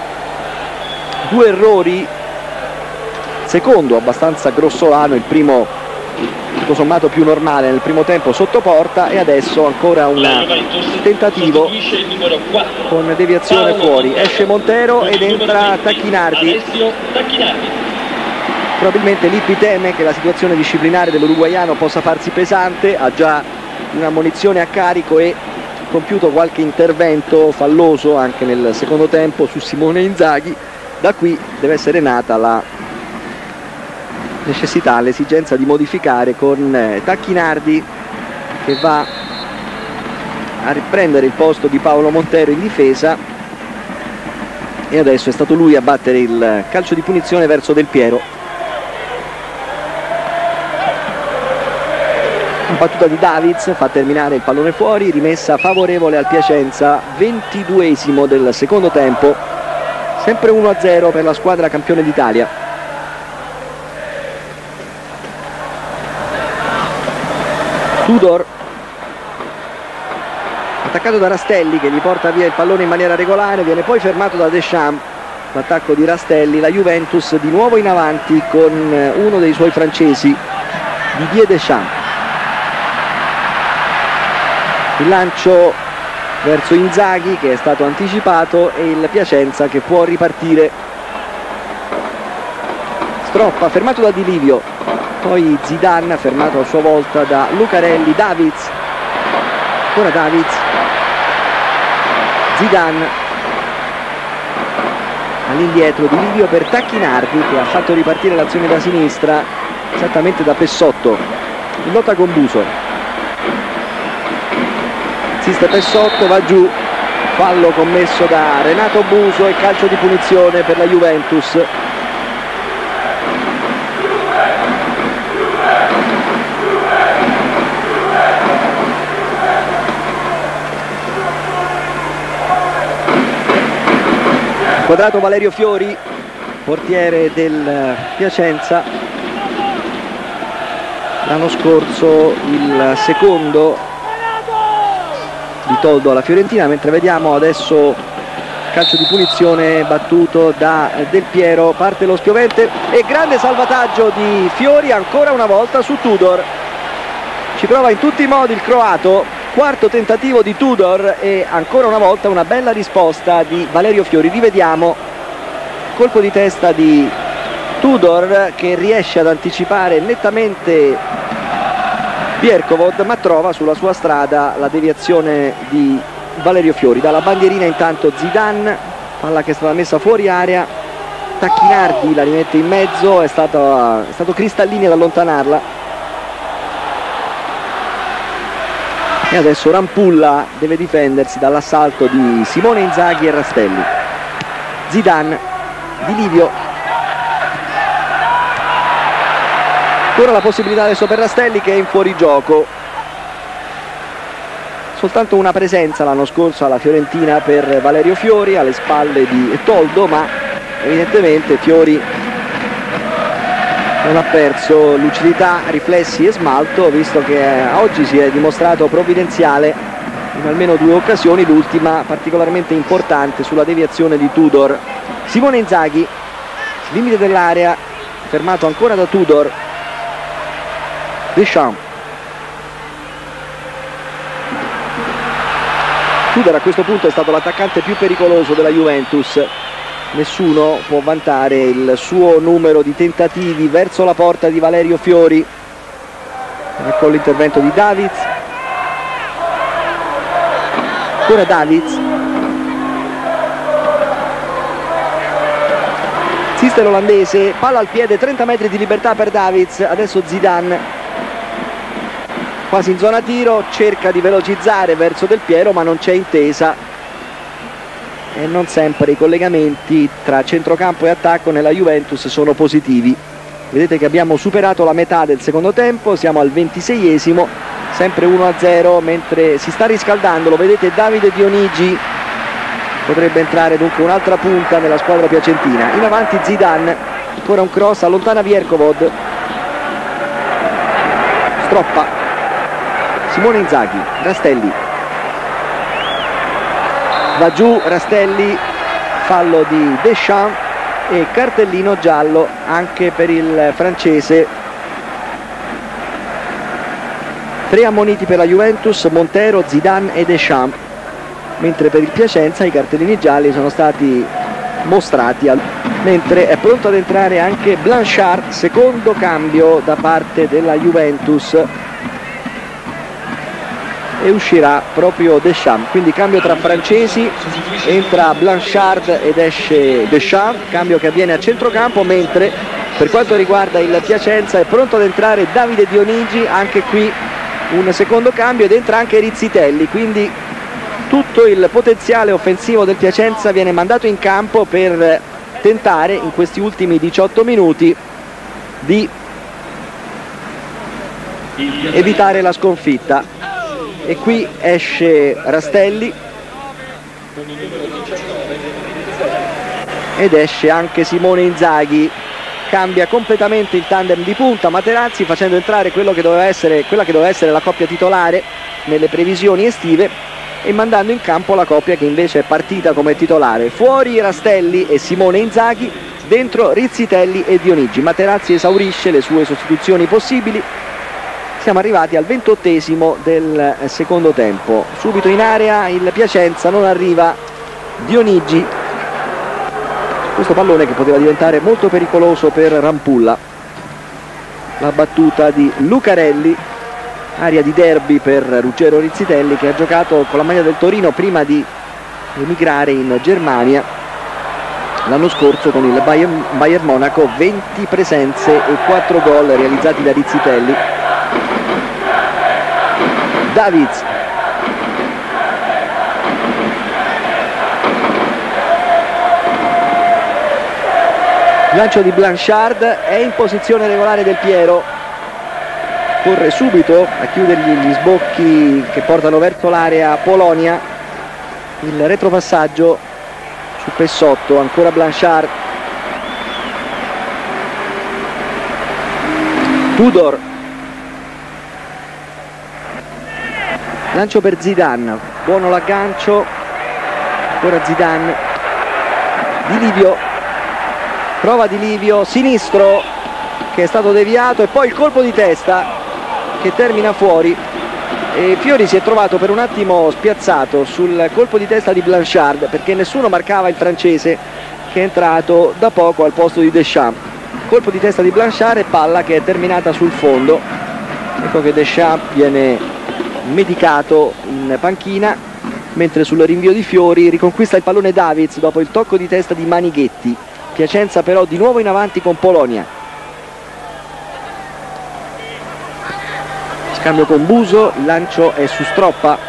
2 errori, secondo abbastanza grossolano, il primo tutto sommato più normale nel primo tempo sotto porta, e adesso ancora un tentativo con deviazione fuori. Esce Montero ed entra Tacchinardi. Probabilmente Lippi teme che la situazione disciplinare dell'uruguaiano possa farsi pesante, ha già un'ammonizione a carico e compiuto qualche intervento falloso anche nel secondo tempo su Simone Inzaghi. Da qui deve essere nata la necessità, l'esigenza di modificare, con Tacchinardi che va a riprendere il posto di Paolo Montero in difesa, e adesso è stato lui a battere il calcio di punizione verso Del Piero. Battuta di Davids fa terminare il pallone fuori, rimessa favorevole al Piacenza, 22esimo del secondo tempo, sempre 1-0 per la squadra campione d'Italia. Tudor, attaccato da Rastelli che gli porta via il pallone in maniera regolare, viene poi fermato da Deschamps. L'attacco di Rastelli, la Juventus di nuovo in avanti con uno dei suoi francesi, Didier Deschamps. Il lancio verso Inzaghi che è stato anticipato e il Piacenza che può ripartire. Stroppa fermato da Di Livio, poi Zidane fermato a sua volta da Lucarelli. Davids, ancora Davids, Zidane all'indietro, Di Livio per Tacchinardi che ha fatto ripartire l'azione da sinistra esattamente da Pessotto, in lotta con Buso. Insiste Pessotto, va giù, fallo commesso da Renato Buso e calcio di punizione per la Juventus. Quadrato Valerio Fiori, portiere del Piacenza, l'anno scorso il secondo di Toldo alla Fiorentina, mentre vediamo adesso calcio di punizione battuto da Del Piero. Parte lo spiovente e grande salvataggio di Fiori ancora una volta su Tudor. Ci prova in tutti i modi il croato, quarto tentativo di Tudor e ancora una volta una bella risposta di Valerio Fiori. Rivediamo colpo di testa di Tudor che riesce ad anticipare nettamente Bjerkovod, ma trova sulla sua strada la deviazione di Valerio Fiori. Dalla bandierina intanto Zidane, palla che è stata messa fuori area, Tacchinardi la rimette in mezzo, è stato Cristallini ad allontanarla, e adesso Rampulla deve difendersi dall'assalto di Simone Inzaghi e Rastelli. Zidane, Di Livio, ancora la possibilità adesso per Rastelli che è in fuorigioco. Soltanto una presenza l'anno scorso alla Fiorentina per Valerio Fiori alle spalle di Toldo, ma evidentemente Fiori non ha perso lucidità, riflessi e smalto, visto che oggi si è dimostrato provvidenziale in almeno 2 occasioni, l'ultima particolarmente importante sulla deviazione di Tudor. Simone Inzaghi, limite dell'area, fermato ancora da Tudor. Deschamps. Tudor a questo punto è stato l'attaccante più pericoloso della Juventus. Nessuno può vantare il suo numero di tentativi verso la porta di Valerio Fiori. Ecco l'intervento di Davids. Ancora Davids. Assiste l'olandese, palla al piede, 30 metri di libertà per Davids. Adesso Zidane, quasi in zona tiro, cerca di velocizzare verso Del Piero, ma non c'è intesa. E non sempre i collegamenti tra centrocampo e attacco nella Juventus sono positivi. Vedete che abbiamo superato la metà del secondo tempo, siamo al 26esimo, sempre 1-0, mentre si sta riscaldando, lo vedete, Davide Dionigi. Potrebbe entrare dunque un'altra punta nella squadra piacentina. In avanti Zidane, ancora un cross, allontana Vierkovod. Stroppa. Simone Inzaghi, Rastelli. Va giù Rastelli, fallo di Deschamps e cartellino giallo anche per il francese. 3 ammoniti per la Juventus, Montero, Zidane e Deschamps, mentre per il Piacenza i cartellini gialli sono stati mostrati, mentre è pronto ad entrare anche Blanchard, secondo cambio da parte della Juventus, e uscirà proprio Deschamps, quindi cambio tra francesi, entra Blanchard ed esce Deschamps, cambio che avviene a centrocampo, mentre per quanto riguarda il Piacenza è pronto ad entrare Davide Dionigi, anche qui un secondo cambio, ed entra anche Rizzitelli, quindi tutto il potenziale offensivo del Piacenza viene mandato in campo per tentare in questi ultimi 18 minuti di evitare la sconfitta. E qui esce Rastelli ed esce anche Simone Inzaghi. Cambia completamente il tandem di punta Materazzi, facendo entrare quella che doveva essere la coppia titolare nelle previsioni estive e mandando in campo la coppia che invece è partita come titolare. Fuori Rastelli e Simone Inzaghi, dentro Rizzitelli e Dionigi. Materazzi esaurisce le sue sostituzioni possibili. Siamo arrivati al 28esimo del secondo tempo. Subito in area il Piacenza, non arriva Dionigi. Questo pallone che poteva diventare molto pericoloso per Rampulla. La battuta di Lucarelli, area di derby per Ruggero Rizzitelli, che ha giocato con la maglia del Torino prima di emigrare in Germania l'anno scorso con il Bayern Monaco. 20 presenze e 4 gol realizzati da Rizzitelli. Davids. Lancio di Blanchard, è in posizione regolare Del Piero, corre subito a chiudergli gli sbocchi che portano verso l'area Polonia. Il retropassaggio su Pessotto, ancora Blanchard. Tudor. Lancio per Zidane, buono l'aggancio, ancora Zidane. Di Livio, prova Di Livio, sinistro che è stato deviato, e poi il colpo di testa che termina fuori, e Fiori si è trovato per un attimo spiazzato sul colpo di testa di Blanchard, perché nessuno marcava il francese che è entrato da poco al posto di Deschamps. Colpo di testa di Blanchard e palla che è terminata sul fondo. Ecco che Deschamps viene medicato in panchina, mentre sul rinvio di Fiori riconquista il pallone Davids dopo il tocco di testa di Manighetti. Piacenza però di nuovo in avanti con Polonia. Scambio con Buso, il lancio è su Stroppa.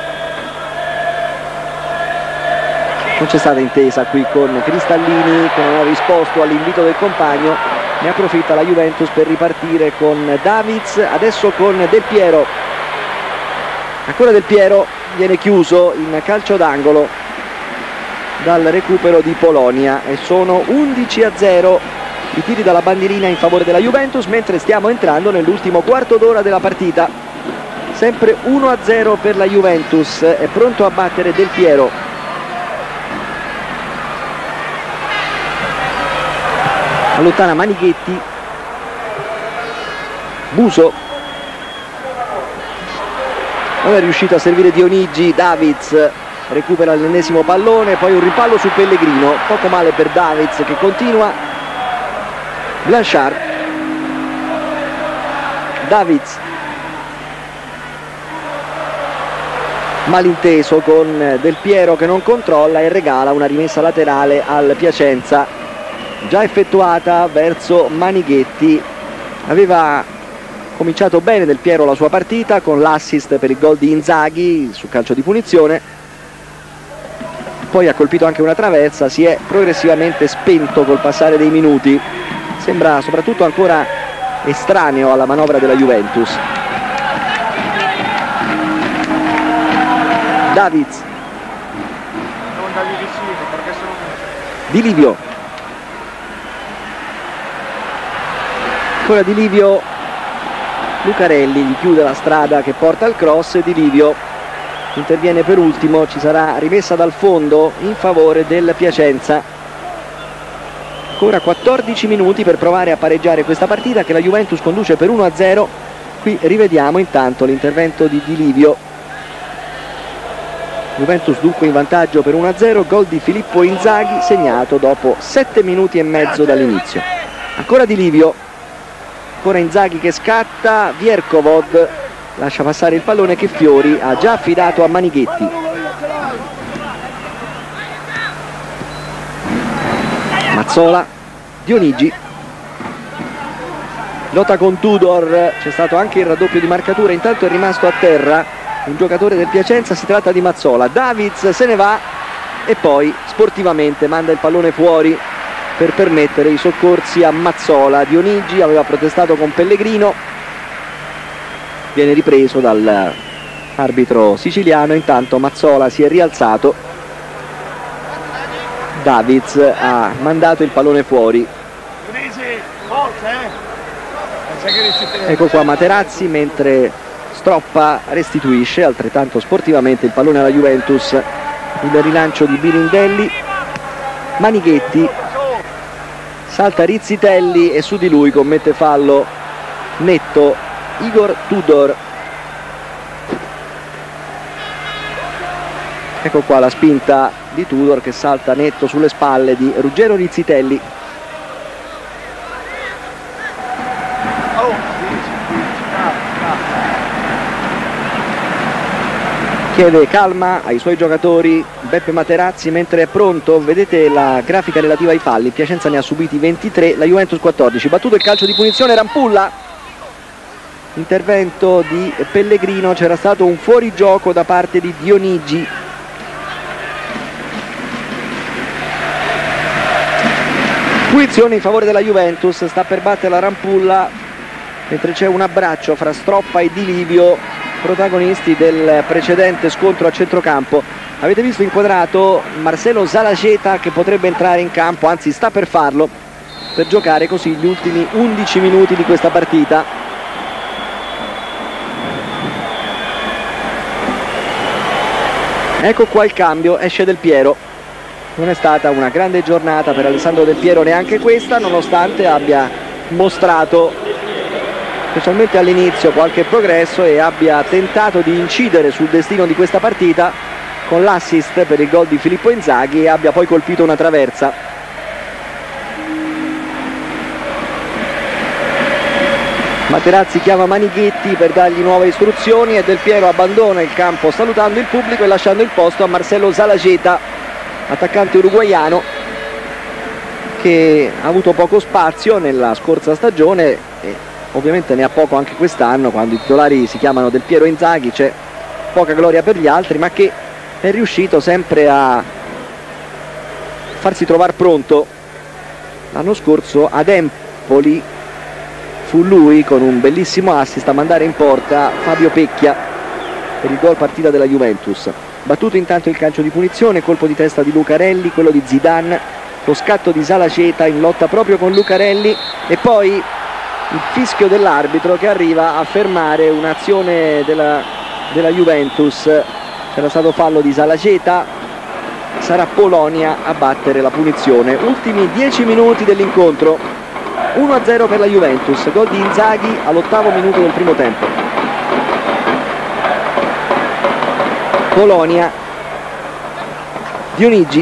Non c'è stata intesa qui con Cristallini, che non ha risposto all'invito del compagno. Ne approfitta la Juventus per ripartire con Davids, adesso con Del Piero. Ancora Del Piero, viene chiuso in calcio d'angolo dal recupero di Polonia, e sono 11-0 i tiri dalla bandierina in favore della Juventus, mentre stiamo entrando nell'ultimo quarto d'ora della partita. Sempre 1-0 per la Juventus, è pronto a battere Del Piero. Allontana Manighetti, Buso, non è riuscito a servire Dionigi. Davids recupera l'ennesimo pallone, poi un rimpallo su Pellegrino, poco male per Davids che continua. Blanchard, Davids, malinteso con Del Piero che non controlla e regala una rimessa laterale al Piacenza, già effettuata verso Manighetti. Aveva cominciato bene Del Piero la sua partita con l'assist per il gol di Inzaghi su calcio di punizione, poi ha colpito anche una traversa, si è progressivamente spento col passare dei minuti, sembra soprattutto ancora estraneo alla manovra della Juventus. Davids, Di Livio, ancora Di Livio, Lucarelli gli chiude la strada che porta al cross e Di Livio interviene per ultimo. Ci sarà rimessa dal fondo in favore del Piacenza. Ancora 14 minuti per provare a pareggiare questa partita che la Juventus conduce per 1-0. Qui rivediamo intanto l'intervento di Di Livio. Juventus dunque in vantaggio per 1-0, gol di Filippo Inzaghi segnato dopo 7 minuti e mezzo dall'inizio. Ancora Di Livio, ancora Inzaghi che scatta, Vierkovod lascia passare il pallone che Fiori ha già affidato a Manighetti. Mazzola, Dionigi, lotta con Tudor, c'è stato anche il raddoppio di marcatura, intanto è rimasto a terra un giocatore del Piacenza, si tratta di Mazzola. Davids se ne va e poi sportivamente manda il pallone fuori per permettere i soccorsi a Mazzola. Dionigi aveva protestato con Pellegrino, viene ripreso dall'arbitro siciliano. Intanto Mazzola si è rialzato, Davids ha mandato il pallone fuori. Ecco qua Materazzi mentre Stroppa restituisce altrettanto sportivamente il pallone alla Juventus. Il rilancio di Birindelli, Manighetti, salta Rizzitelli e su di lui commette fallo netto Igor Tudor. Ecco qua la spinta di Tudor che salta netto sulle spalle di Ruggero Rizzitelli. Chiede calma ai suoi giocatori Beppe Materazzi mentre è pronto. Vedete la grafica relativa ai falli, Piacenza ne ha subiti 23, la Juventus 14. Battuto il calcio di punizione, Rampulla, intervento di Pellegrino, c'era stato un fuorigioco da parte di Dionigi. Punizione in favore della Juventus, sta per battere la Rampulla mentre c'è un abbraccio fra Stroppa e Di Livio, protagonisti del precedente scontro a centrocampo. Avete visto inquadrato Marcelo Zalageta che potrebbe entrare in campo, anzi sta per farlo, per giocare così gli ultimi 11 minuti di questa partita. Ecco qua il cambio, esce Del Piero. Non è stata una grande giornata per Alessandro Del Piero neanche questa, nonostante abbia mostrato specialmente all'inizio qualche progresso e abbia tentato di incidere sul destino di questa partita con l'assist per il gol di Filippo Inzaghi e abbia poi colpito una traversa. Materazzi chiama Manighetti per dargli nuove istruzioni e Del Piero abbandona il campo salutando il pubblico e lasciando il posto a Marcelo Zalageta, attaccante uruguaiano che ha avuto poco spazio nella scorsa stagione e ovviamente ne ha poco anche quest'anno. Quando i titolari si chiamano Del Piero e Inzaghi c'è poca gloria per gli altri, ma che è riuscito sempre a farsi trovare pronto. L'anno scorso ad Empoli fu lui con un bellissimo assist a mandare in porta Fabio Pecchia per il gol partita della Juventus. Battuto intanto il calcio di punizione, colpo di testa di Lucarelli, quello di Zidane, lo scatto di Salaceta in lotta proprio con Lucarelli e poi il fischio dell'arbitro che arriva a fermare un'azione della Juventus. C'era stato fallo di Salaceta, sarà Polonia a battere la punizione. Ultimi 10 minuti dell'incontro, 1-0 per la Juventus, gol di Inzaghi all'8° minuto del primo tempo. Polonia, Dionigi,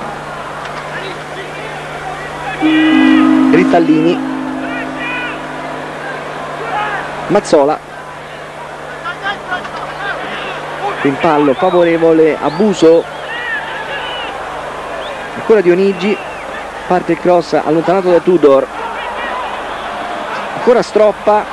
Cristallini, Mazzola, rimpallo favorevole a Buso, ancora Dionigi, parte il cross allontanato da Tudor, ancora Stroppa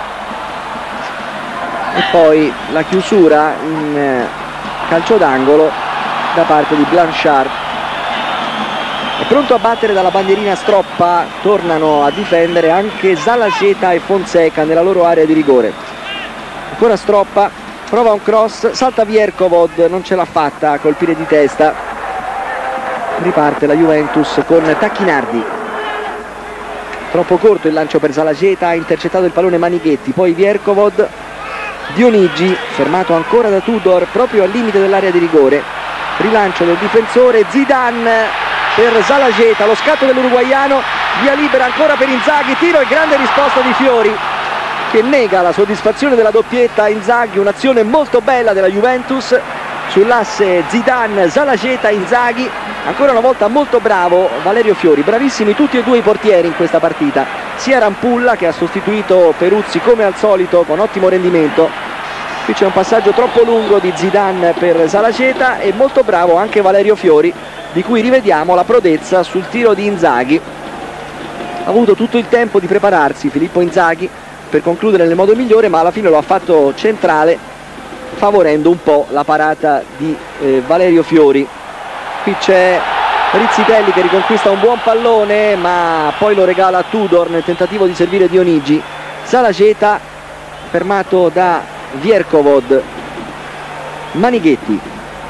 e poi la chiusura in calcio d'angolo da parte di Blanchard. È pronto a battere dalla bandierina Stroppa, tornano a difendere anche Salaceta e Fonseca nella loro area di rigore. Ancora Stroppa, prova un cross, salta Vierkovod, non ce l'ha fatta a colpire di testa. Riparte la Juventus con Tacchinardi. Troppo corto il lancio per Salaceta, ha intercettato il pallone Manighetti, poi Vierkovod, Dionigi, fermato ancora da Tudor proprio al limite dell'area di rigore. Rilancio del difensore, Zidane per Salaceta, lo scatto dell'uruguaiano, via libera ancora per Inzaghi, tiro e grande risposta di Fiori che nega la soddisfazione della doppietta a Inzaghi. Un'azione molto bella della Juventus sull'asse Zidane-Salaceta-Inzaghi, ancora una volta molto bravo Valerio Fiori. Bravissimi tutti e due i portieri in questa partita, sia Rampulla che ha sostituito Peruzzi come al solito con ottimo rendimento. Qui c'è un passaggio troppo lungo di Zidane per Salaceta e molto bravo anche Valerio Fiori, di cui rivediamo la prodezza sul tiro di Inzaghi. Ha avuto tutto il tempo di prepararsi Filippo Inzaghi per concludere nel modo migliore, ma alla fine lo ha fatto centrale, favorendo un po' la parata di Valerio Fiori. Qui c'è Rizzitelli che riconquista un buon pallone, ma poi lo regala a Tudor nel tentativo di servire Dionigi. Salaceta fermato da Vierkovod, Manighetti,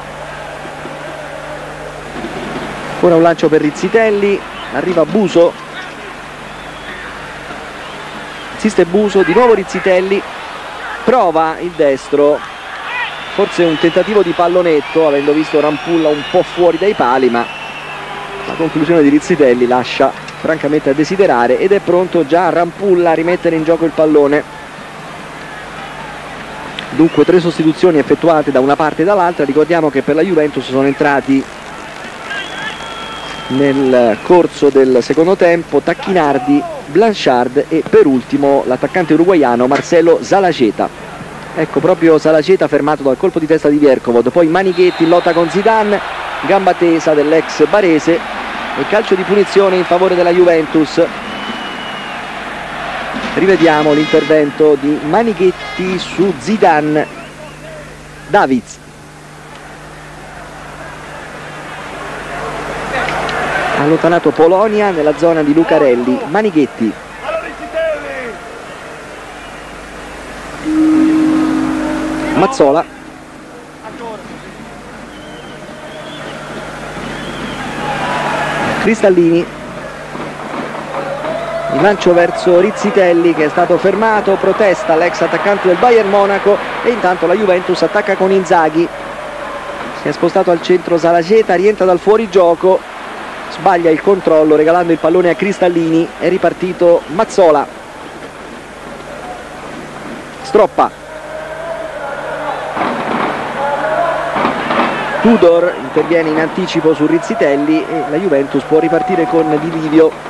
ora un lancio per Rizzitelli, arriva Buso, insiste Buso, di nuovo Rizzitelli, prova il destro, forse un tentativo di pallonetto avendo visto Rampulla un po' fuori dai pali, ma la conclusione di Rizzitelli lascia francamente a desiderare ed è pronto già Rampulla a rimettere in gioco il pallone. Dunque 3 sostituzioni effettuate da una parte e dall'altra. Ricordiamo che per la Juventus sono entrati nel corso del secondo tempo Tacchinardi, Blanchard e per ultimo l'attaccante uruguaiano Marcelo Salaceta. Ecco proprio Salaceta fermato dal colpo di testa di Vierkovod, poi Manighetti in lotta con Zidane, gamba tesa dell'ex barese e calcio di punizione in favore della Juventus. Rivediamo l'intervento di Manighetti su Zidane. Davids, allontanato Polonia nella zona di Lucarelli. Manighetti, Mazzola, Cristallini, il lancio verso Rizzitelli che è stato fermato, protesta l'ex attaccante del Bayern Monaco e intanto la Juventus attacca con Inzaghi. Si è spostato al centro Salaceta, rientra dal fuorigioco, sbaglia il controllo regalando il pallone a Cristallini, è ripartito Mazzola. Stroppa, Tudor interviene in anticipo su Rizzitelli e la Juventus può ripartire con Di Livio.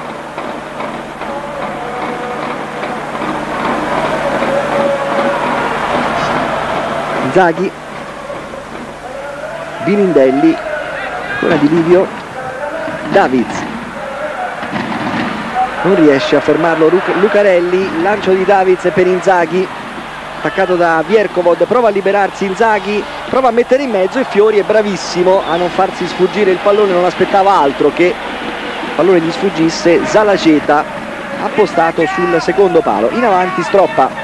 Inzaghi, Binindelli, ancora Di Livio, Davids, non riesce a fermarlo Lucarelli, lancio di Davids per Inzaghi, attaccato da Vierkovod, prova a liberarsi Inzaghi, prova a mettere in mezzo e Fiori è bravissimo a non farsi sfuggire il pallone, non aspettava altro che il pallone gli sfuggisse. Salaceta appostato sul secondo palo, in avanti Stroppa,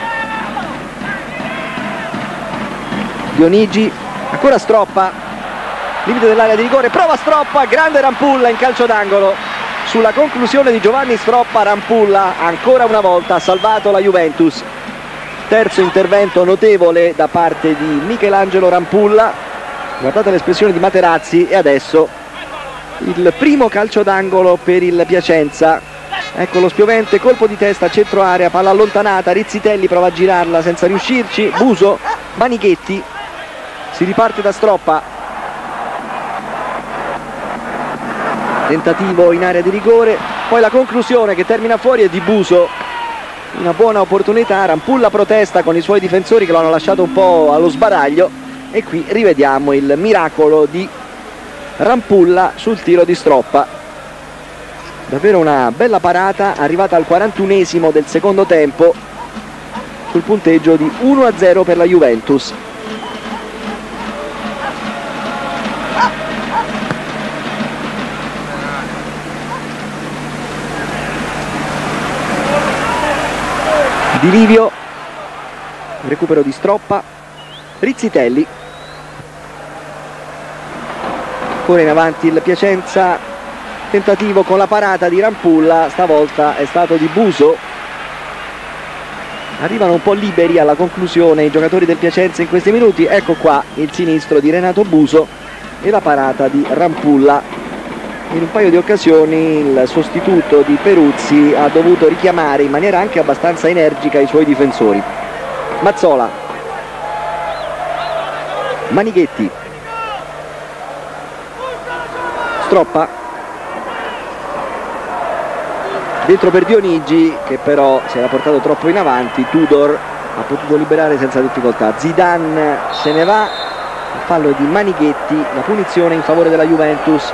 Dionigi, ancora Stroppa, limite dell'area di rigore, prova Stroppa, grande Rampulla in calcio d'angolo, sulla conclusione di Giovanni Stroppa. Rampulla ancora una volta ha salvato la Juventus. Terzo intervento notevole da parte di Michelangelo Rampulla. Guardate l'espressione di Materazzi. E adesso il primo calcio d'angolo per il Piacenza. Ecco lo spiovente colpo di testa, centro area, palla allontanata, Rizzitelli prova a girarla senza riuscirci, Buso, Manichetti, si riparte da Stroppa, tentativo in area di rigore, poi la conclusione che termina fuori è di Buso. Una buona opportunità, Rampulla protesta con i suoi difensori che lo hanno lasciato un po' allo sbaraglio e qui rivediamo il miracolo di Rampulla sul tiro di Stroppa. Davvero una bella parata arrivata al 41esimo del secondo tempo sul punteggio di 1-0 per la Juventus. Di Livio, recupero di Stroppa, Rizzitelli, ancora in avanti il Piacenza, tentativo con la parata di Rampulla, stavolta è stato di Buso. Arrivano un po' liberi alla conclusione i giocatori del Piacenza in questi minuti. Ecco qua il sinistro di Renato Buso e la parata di Rampulla. In un paio di occasioni il sostituto di Peruzzi ha dovuto richiamare in maniera anche abbastanza energica i suoi difensori. Mazzola, Manichetti, Stroppa, dentro per Dionigi che però si era portato troppo in avanti. Tudor ha potuto liberare senza difficoltà. Zidane se ne va, il fallo di Manichetti, la punizione in favore della Juventus.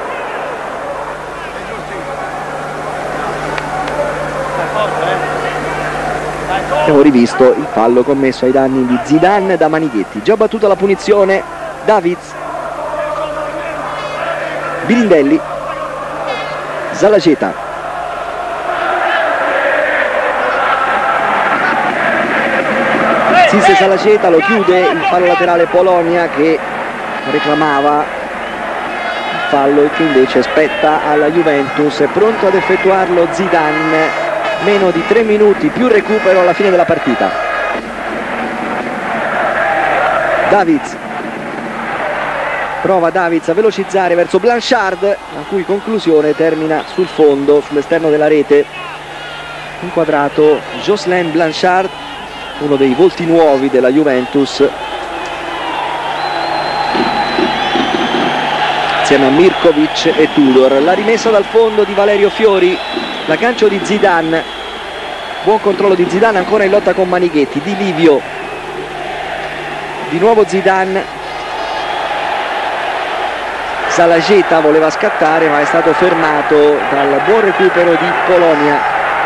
Abbiamo rivisto il fallo commesso ai danni di Zidane da Manichetti. Già battuta la punizione, Davids, Birindelli, Zalaceta, Sisse Zalaceta, lo chiude il fallo laterale Polonia che reclamava il fallo e che invece spetta alla Juventus. È pronto ad effettuarlo Zidane. Meno di 3 minuti più recupero alla fine della partita. Davids, prova Davids a velocizzare verso Blanchard, la cui conclusione termina sul fondo, sull'esterno della rete. Inquadrato Jocelyn Blanchard, uno dei volti nuovi della Juventus, insieme a Mirkovic e Tudor. La rimessa dal fondo di Valerio Fiori, la calcio di Zidane, buon controllo di Zidane, ancora in lotta con Manichetti. Di Livio, di nuovo Zidane, Zalaceta voleva scattare ma è stato fermato dal buon recupero di Polonia.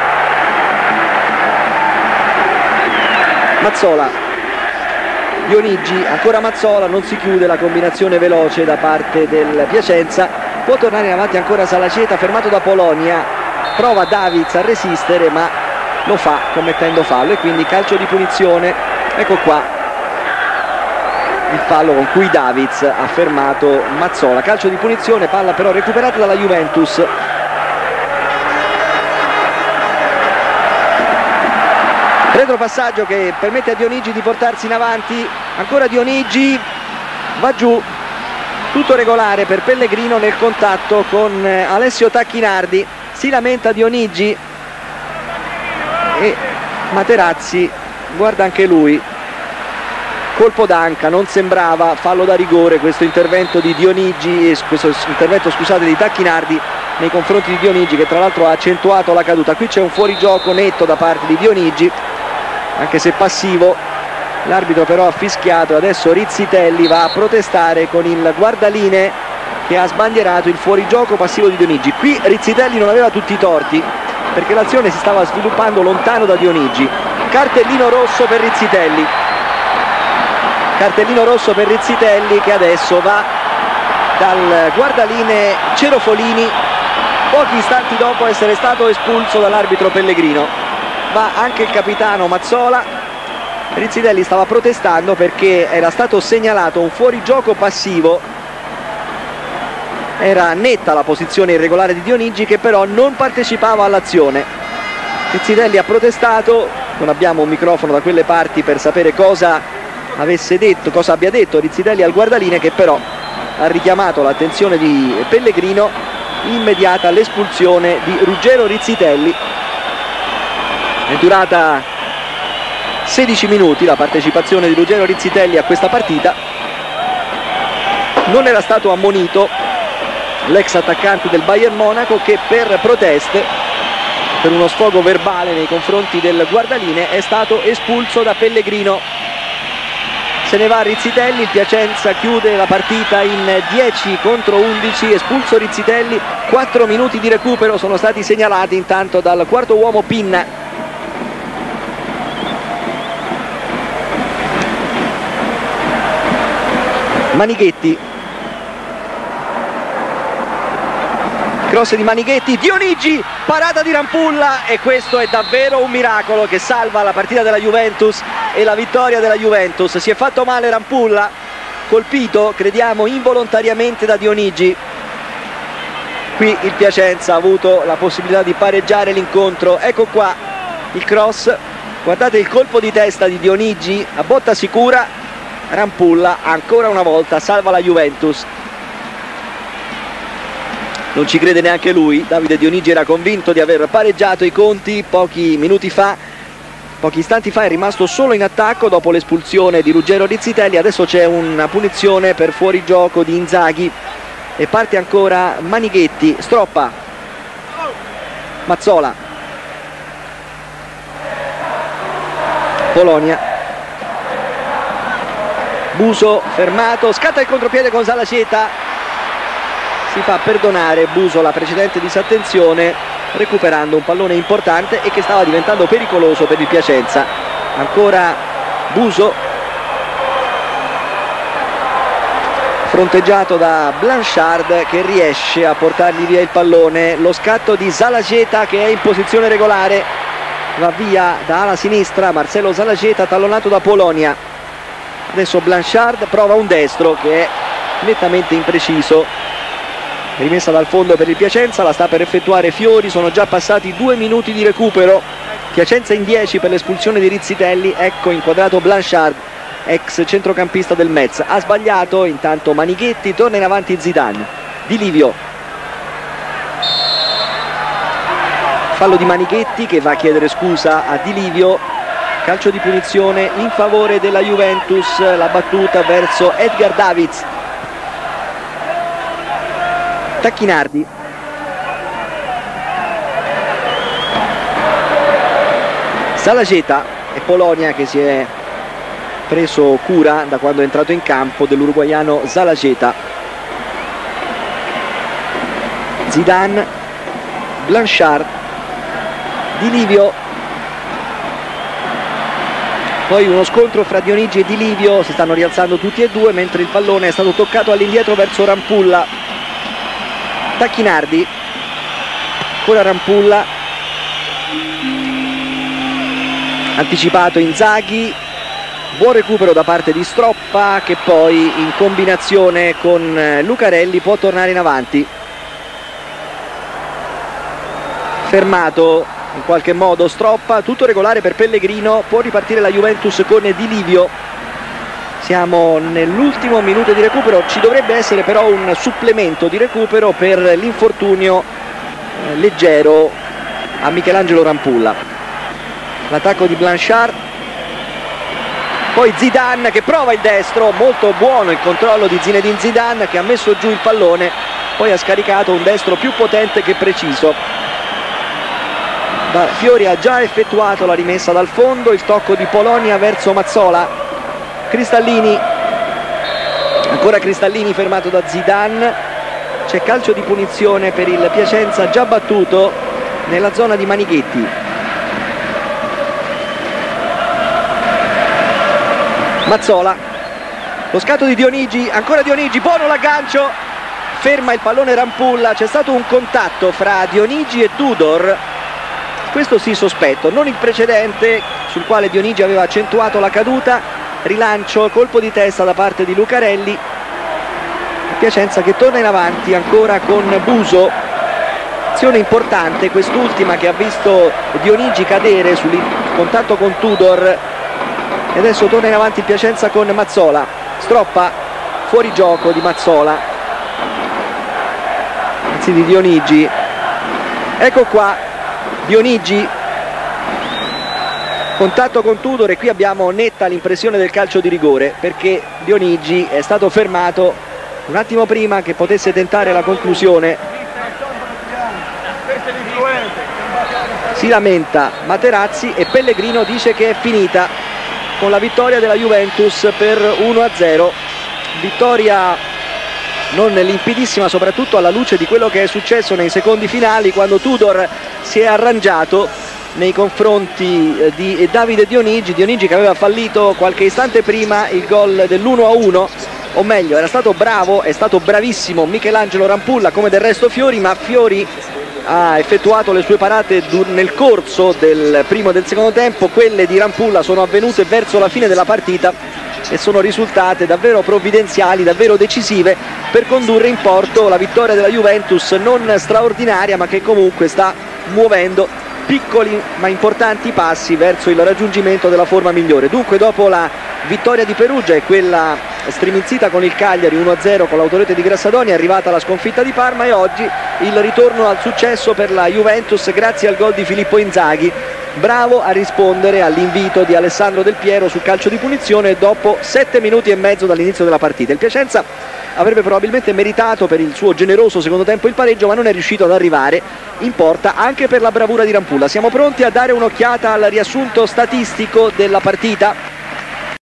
Mazzola, Dionigi, ancora Mazzola, non si chiude la combinazione veloce da parte del Piacenza. Può tornare in avanti ancora Zalaceta, fermato da Polonia. Prova Davids a resistere ma lo fa commettendo fallo e quindi calcio di punizione. Ecco qua il fallo con cui Davids ha fermato Mazzola. Calcio di punizione, palla però recuperata dalla Juventus. Retropassaggio che permette a Dionigi di portarsi in avanti. Ancora Dionigi, va giù, tutto regolare per Pellegrino nel contatto con Alessio Tacchinardi. Si lamenta Dionigi e Materazzi guarda anche lui, colpo d'anca, non sembrava fallo da rigore questo intervento di Dionigi, questo intervento scusate di Tacchinardi nei confronti di Dionigi, che tra l'altro ha accentuato la caduta. Qui c'è un fuorigioco netto da parte di Dionigi, anche se passivo. L'arbitro però ha fischiato. Adesso Rizzitelli va a protestare con il guardaline che ha sbandierato il fuorigioco passivo di Dionigi. Qui Rizzitelli non aveva tutti i torti perché l'azione si stava sviluppando lontano da Dionigi. Cartellino rosso per Rizzitelli. Cartellino rosso per Rizzitelli che adesso va dal guardaline Cerofolini pochi istanti dopo essere stato espulso dall'arbitro Pellegrino. Va anche il capitano Mazzola. Rizzitelli stava protestando perché era stato segnalato un fuorigioco passivo Era netta la posizione irregolare di Dionigi, che però non partecipava all'azione. Rizzitelli ha protestato, non abbiamo un microfono da quelle parti per sapere cosa abbia detto Rizzitelli al guardaline, che però ha richiamato l'attenzione di Pellegrino. Immediata l'espulsione di Ruggero Rizzitelli. È durata 16 minuti la partecipazione di Ruggero Rizzitelli a questa partita. Non era stato ammonito l'ex attaccante del Bayern Monaco, che per proteste, per uno sfogo verbale nei confronti del guardaline, è stato espulso da Pellegrino. Se ne va Rizzitelli, il Piacenza chiude la partita in 10 contro 11, espulso Rizzitelli. 4 minuti di recupero sono stati segnalati intanto dal quarto uomo Pinna. Manighetti, cross di Manighetti, Dionigi, parata di Rampulla, e questo è davvero un miracolo che salva la partita della Juventus e la vittoria della Juventus. Si è fatto male Rampulla, colpito crediamo involontariamente da Dionigi. Qui il Piacenza ha avuto la possibilità di pareggiare l'incontro. Ecco qua il cross, guardate il colpo di testa di Dionigi a botta sicura. Rampulla ancora una volta salva la Juventus. Non ci crede neanche lui. Davide Dionigi era convinto di aver pareggiato i conti pochi istanti fa. È rimasto solo in attacco dopo l'espulsione di Ruggero Rizzitelli. Adesso c'è una punizione per fuorigioco di Inzaghi e parte ancora Manighetti. Stroppa, Mazzola, Polonia, Buso fermato, scatta il contropiede con Zalaceta, si fa perdonare Buso la precedente disattenzione, recuperando un pallone importante e che stava diventando pericoloso per il Piacenza. Ancora Buso, fronteggiato da Blanchard, che riesce a portargli via il pallone. Lo scatto di Zalaceta, che è in posizione regolare, va via da ala sinistra Marcelo Zalaceta, tallonato da Polonia. Adesso Blanchard prova un destro che è nettamente impreciso. Rimessa dal fondo per il Piacenza, la sta per effettuare Fiori. Sono già passati 2 minuti di recupero. Piacenza in 10 per l'espulsione di Rizzitelli. Ecco inquadrato Blanchard, ex centrocampista del Metz. Ha sbagliato intanto Manighetti, torna in avanti Zidane. Di Livio, fallo di Manighetti, che va a chiedere scusa a Di Livio. Calcio di punizione in favore della Juventus, la battuta verso Edgar Davids. Tacchinardi, Zalaceta e Polonia, che si è preso cura da quando è entrato in campo dell'uruguaiano Zalaceta. Zidane, Blanchard, Di Livio. Poi uno scontro fra Dionigi e Di Livio, si stanno rialzando tutti e due mentre il pallone è stato toccato all'indietro verso Rampulla. Tacchinardi, ancora Rampulla, anticipato Inzaghi, buon recupero da parte di Stroppa, che poi in combinazione con Lucarelli può tornare in avanti. Fermato in qualche modo Stroppa, tutto regolare per Pellegrino, può ripartire la Juventus con Di Livio. Siamo nell'ultimo minuto di recupero, ci dovrebbe essere però un supplemento di recupero per l'infortunio leggero a Michelangelo Rampulla. L'attacco di Blanchard, poi Zidane che prova il destro, molto buono il controllo di Zinedine Zidane, che ha messo giù il pallone, poi ha scaricato un destro più potente che preciso. Fiori ha già effettuato la rimessa dal fondo, il tocco di Polonia verso Mazzola. Cristallini, ancora Cristallini fermato da Zidane. C'è calcio di punizione per il Piacenza già battuto nella zona di Manighetti. Mazzola, lo scatto di Dionigi, ancora Dionigi, buono l'aggancio, ferma il pallone Rampulla. C'è stato un contatto fra Dionigi e Tudor, questo sì sospetto, non il precedente sul quale Dionigi aveva accentuato la caduta. Rilancio, colpo di testa da parte di Lucarelli, Piacenza che torna in avanti ancora con Buso, azione importante quest'ultima che ha visto Dionigi cadere sul contatto con Tudor e adesso torna in avanti Piacenza con Mazzola. Stroppa, fuori gioco di Mazzola, anzi di Dionigi. Ecco qua Dionigi, contatto con Tudor e qui abbiamo netta l'impressione del calcio di rigore, perché Dionigi è stato fermato un attimo prima che potesse tentare la conclusione. Si lamenta Materazzi e Pellegrino dice che è finita con la vittoria della Juventus per 1-0. Vittoria non limpidissima, soprattutto alla luce di quello che è successo nei secondi finali, quando Tudor si è arrangiato nei confronti di Davide Dionigi che aveva fallito qualche istante prima il gol dell'1-1, o meglio era stato bravo, è stato bravissimo Michelangelo Rampulla, come del resto Fiori, ma Fiori ha effettuato le sue parate nel corso del primo e del secondo tempo. Quelle di Rampulla sono avvenute verso la fine della partita e sono risultate davvero provvidenziali, davvero decisive per condurre in porto la vittoria della Juventus, non straordinaria ma che comunque sta muovendo piccoli ma importanti passi verso il raggiungimento della forma migliore. Dunque dopo la vittoria di Perugia e quella striminzita con il Cagliari 1-0 con l'autorete di Grassadoni, è arrivata la sconfitta di Parma e oggi il ritorno al successo per la Juventus grazie al gol di Filippo Inzaghi, bravo a rispondere all'invito di Alessandro Del Piero sul calcio di punizione dopo 7 minuti e mezzo dall'inizio della partita. Il Piacenza avrebbe probabilmente meritato per il suo generoso secondo tempo il pareggio, ma non è riuscito ad arrivare in porta anche per la bravura di Rampulla. Siamo pronti a dare un'occhiata al riassunto statistico della partita.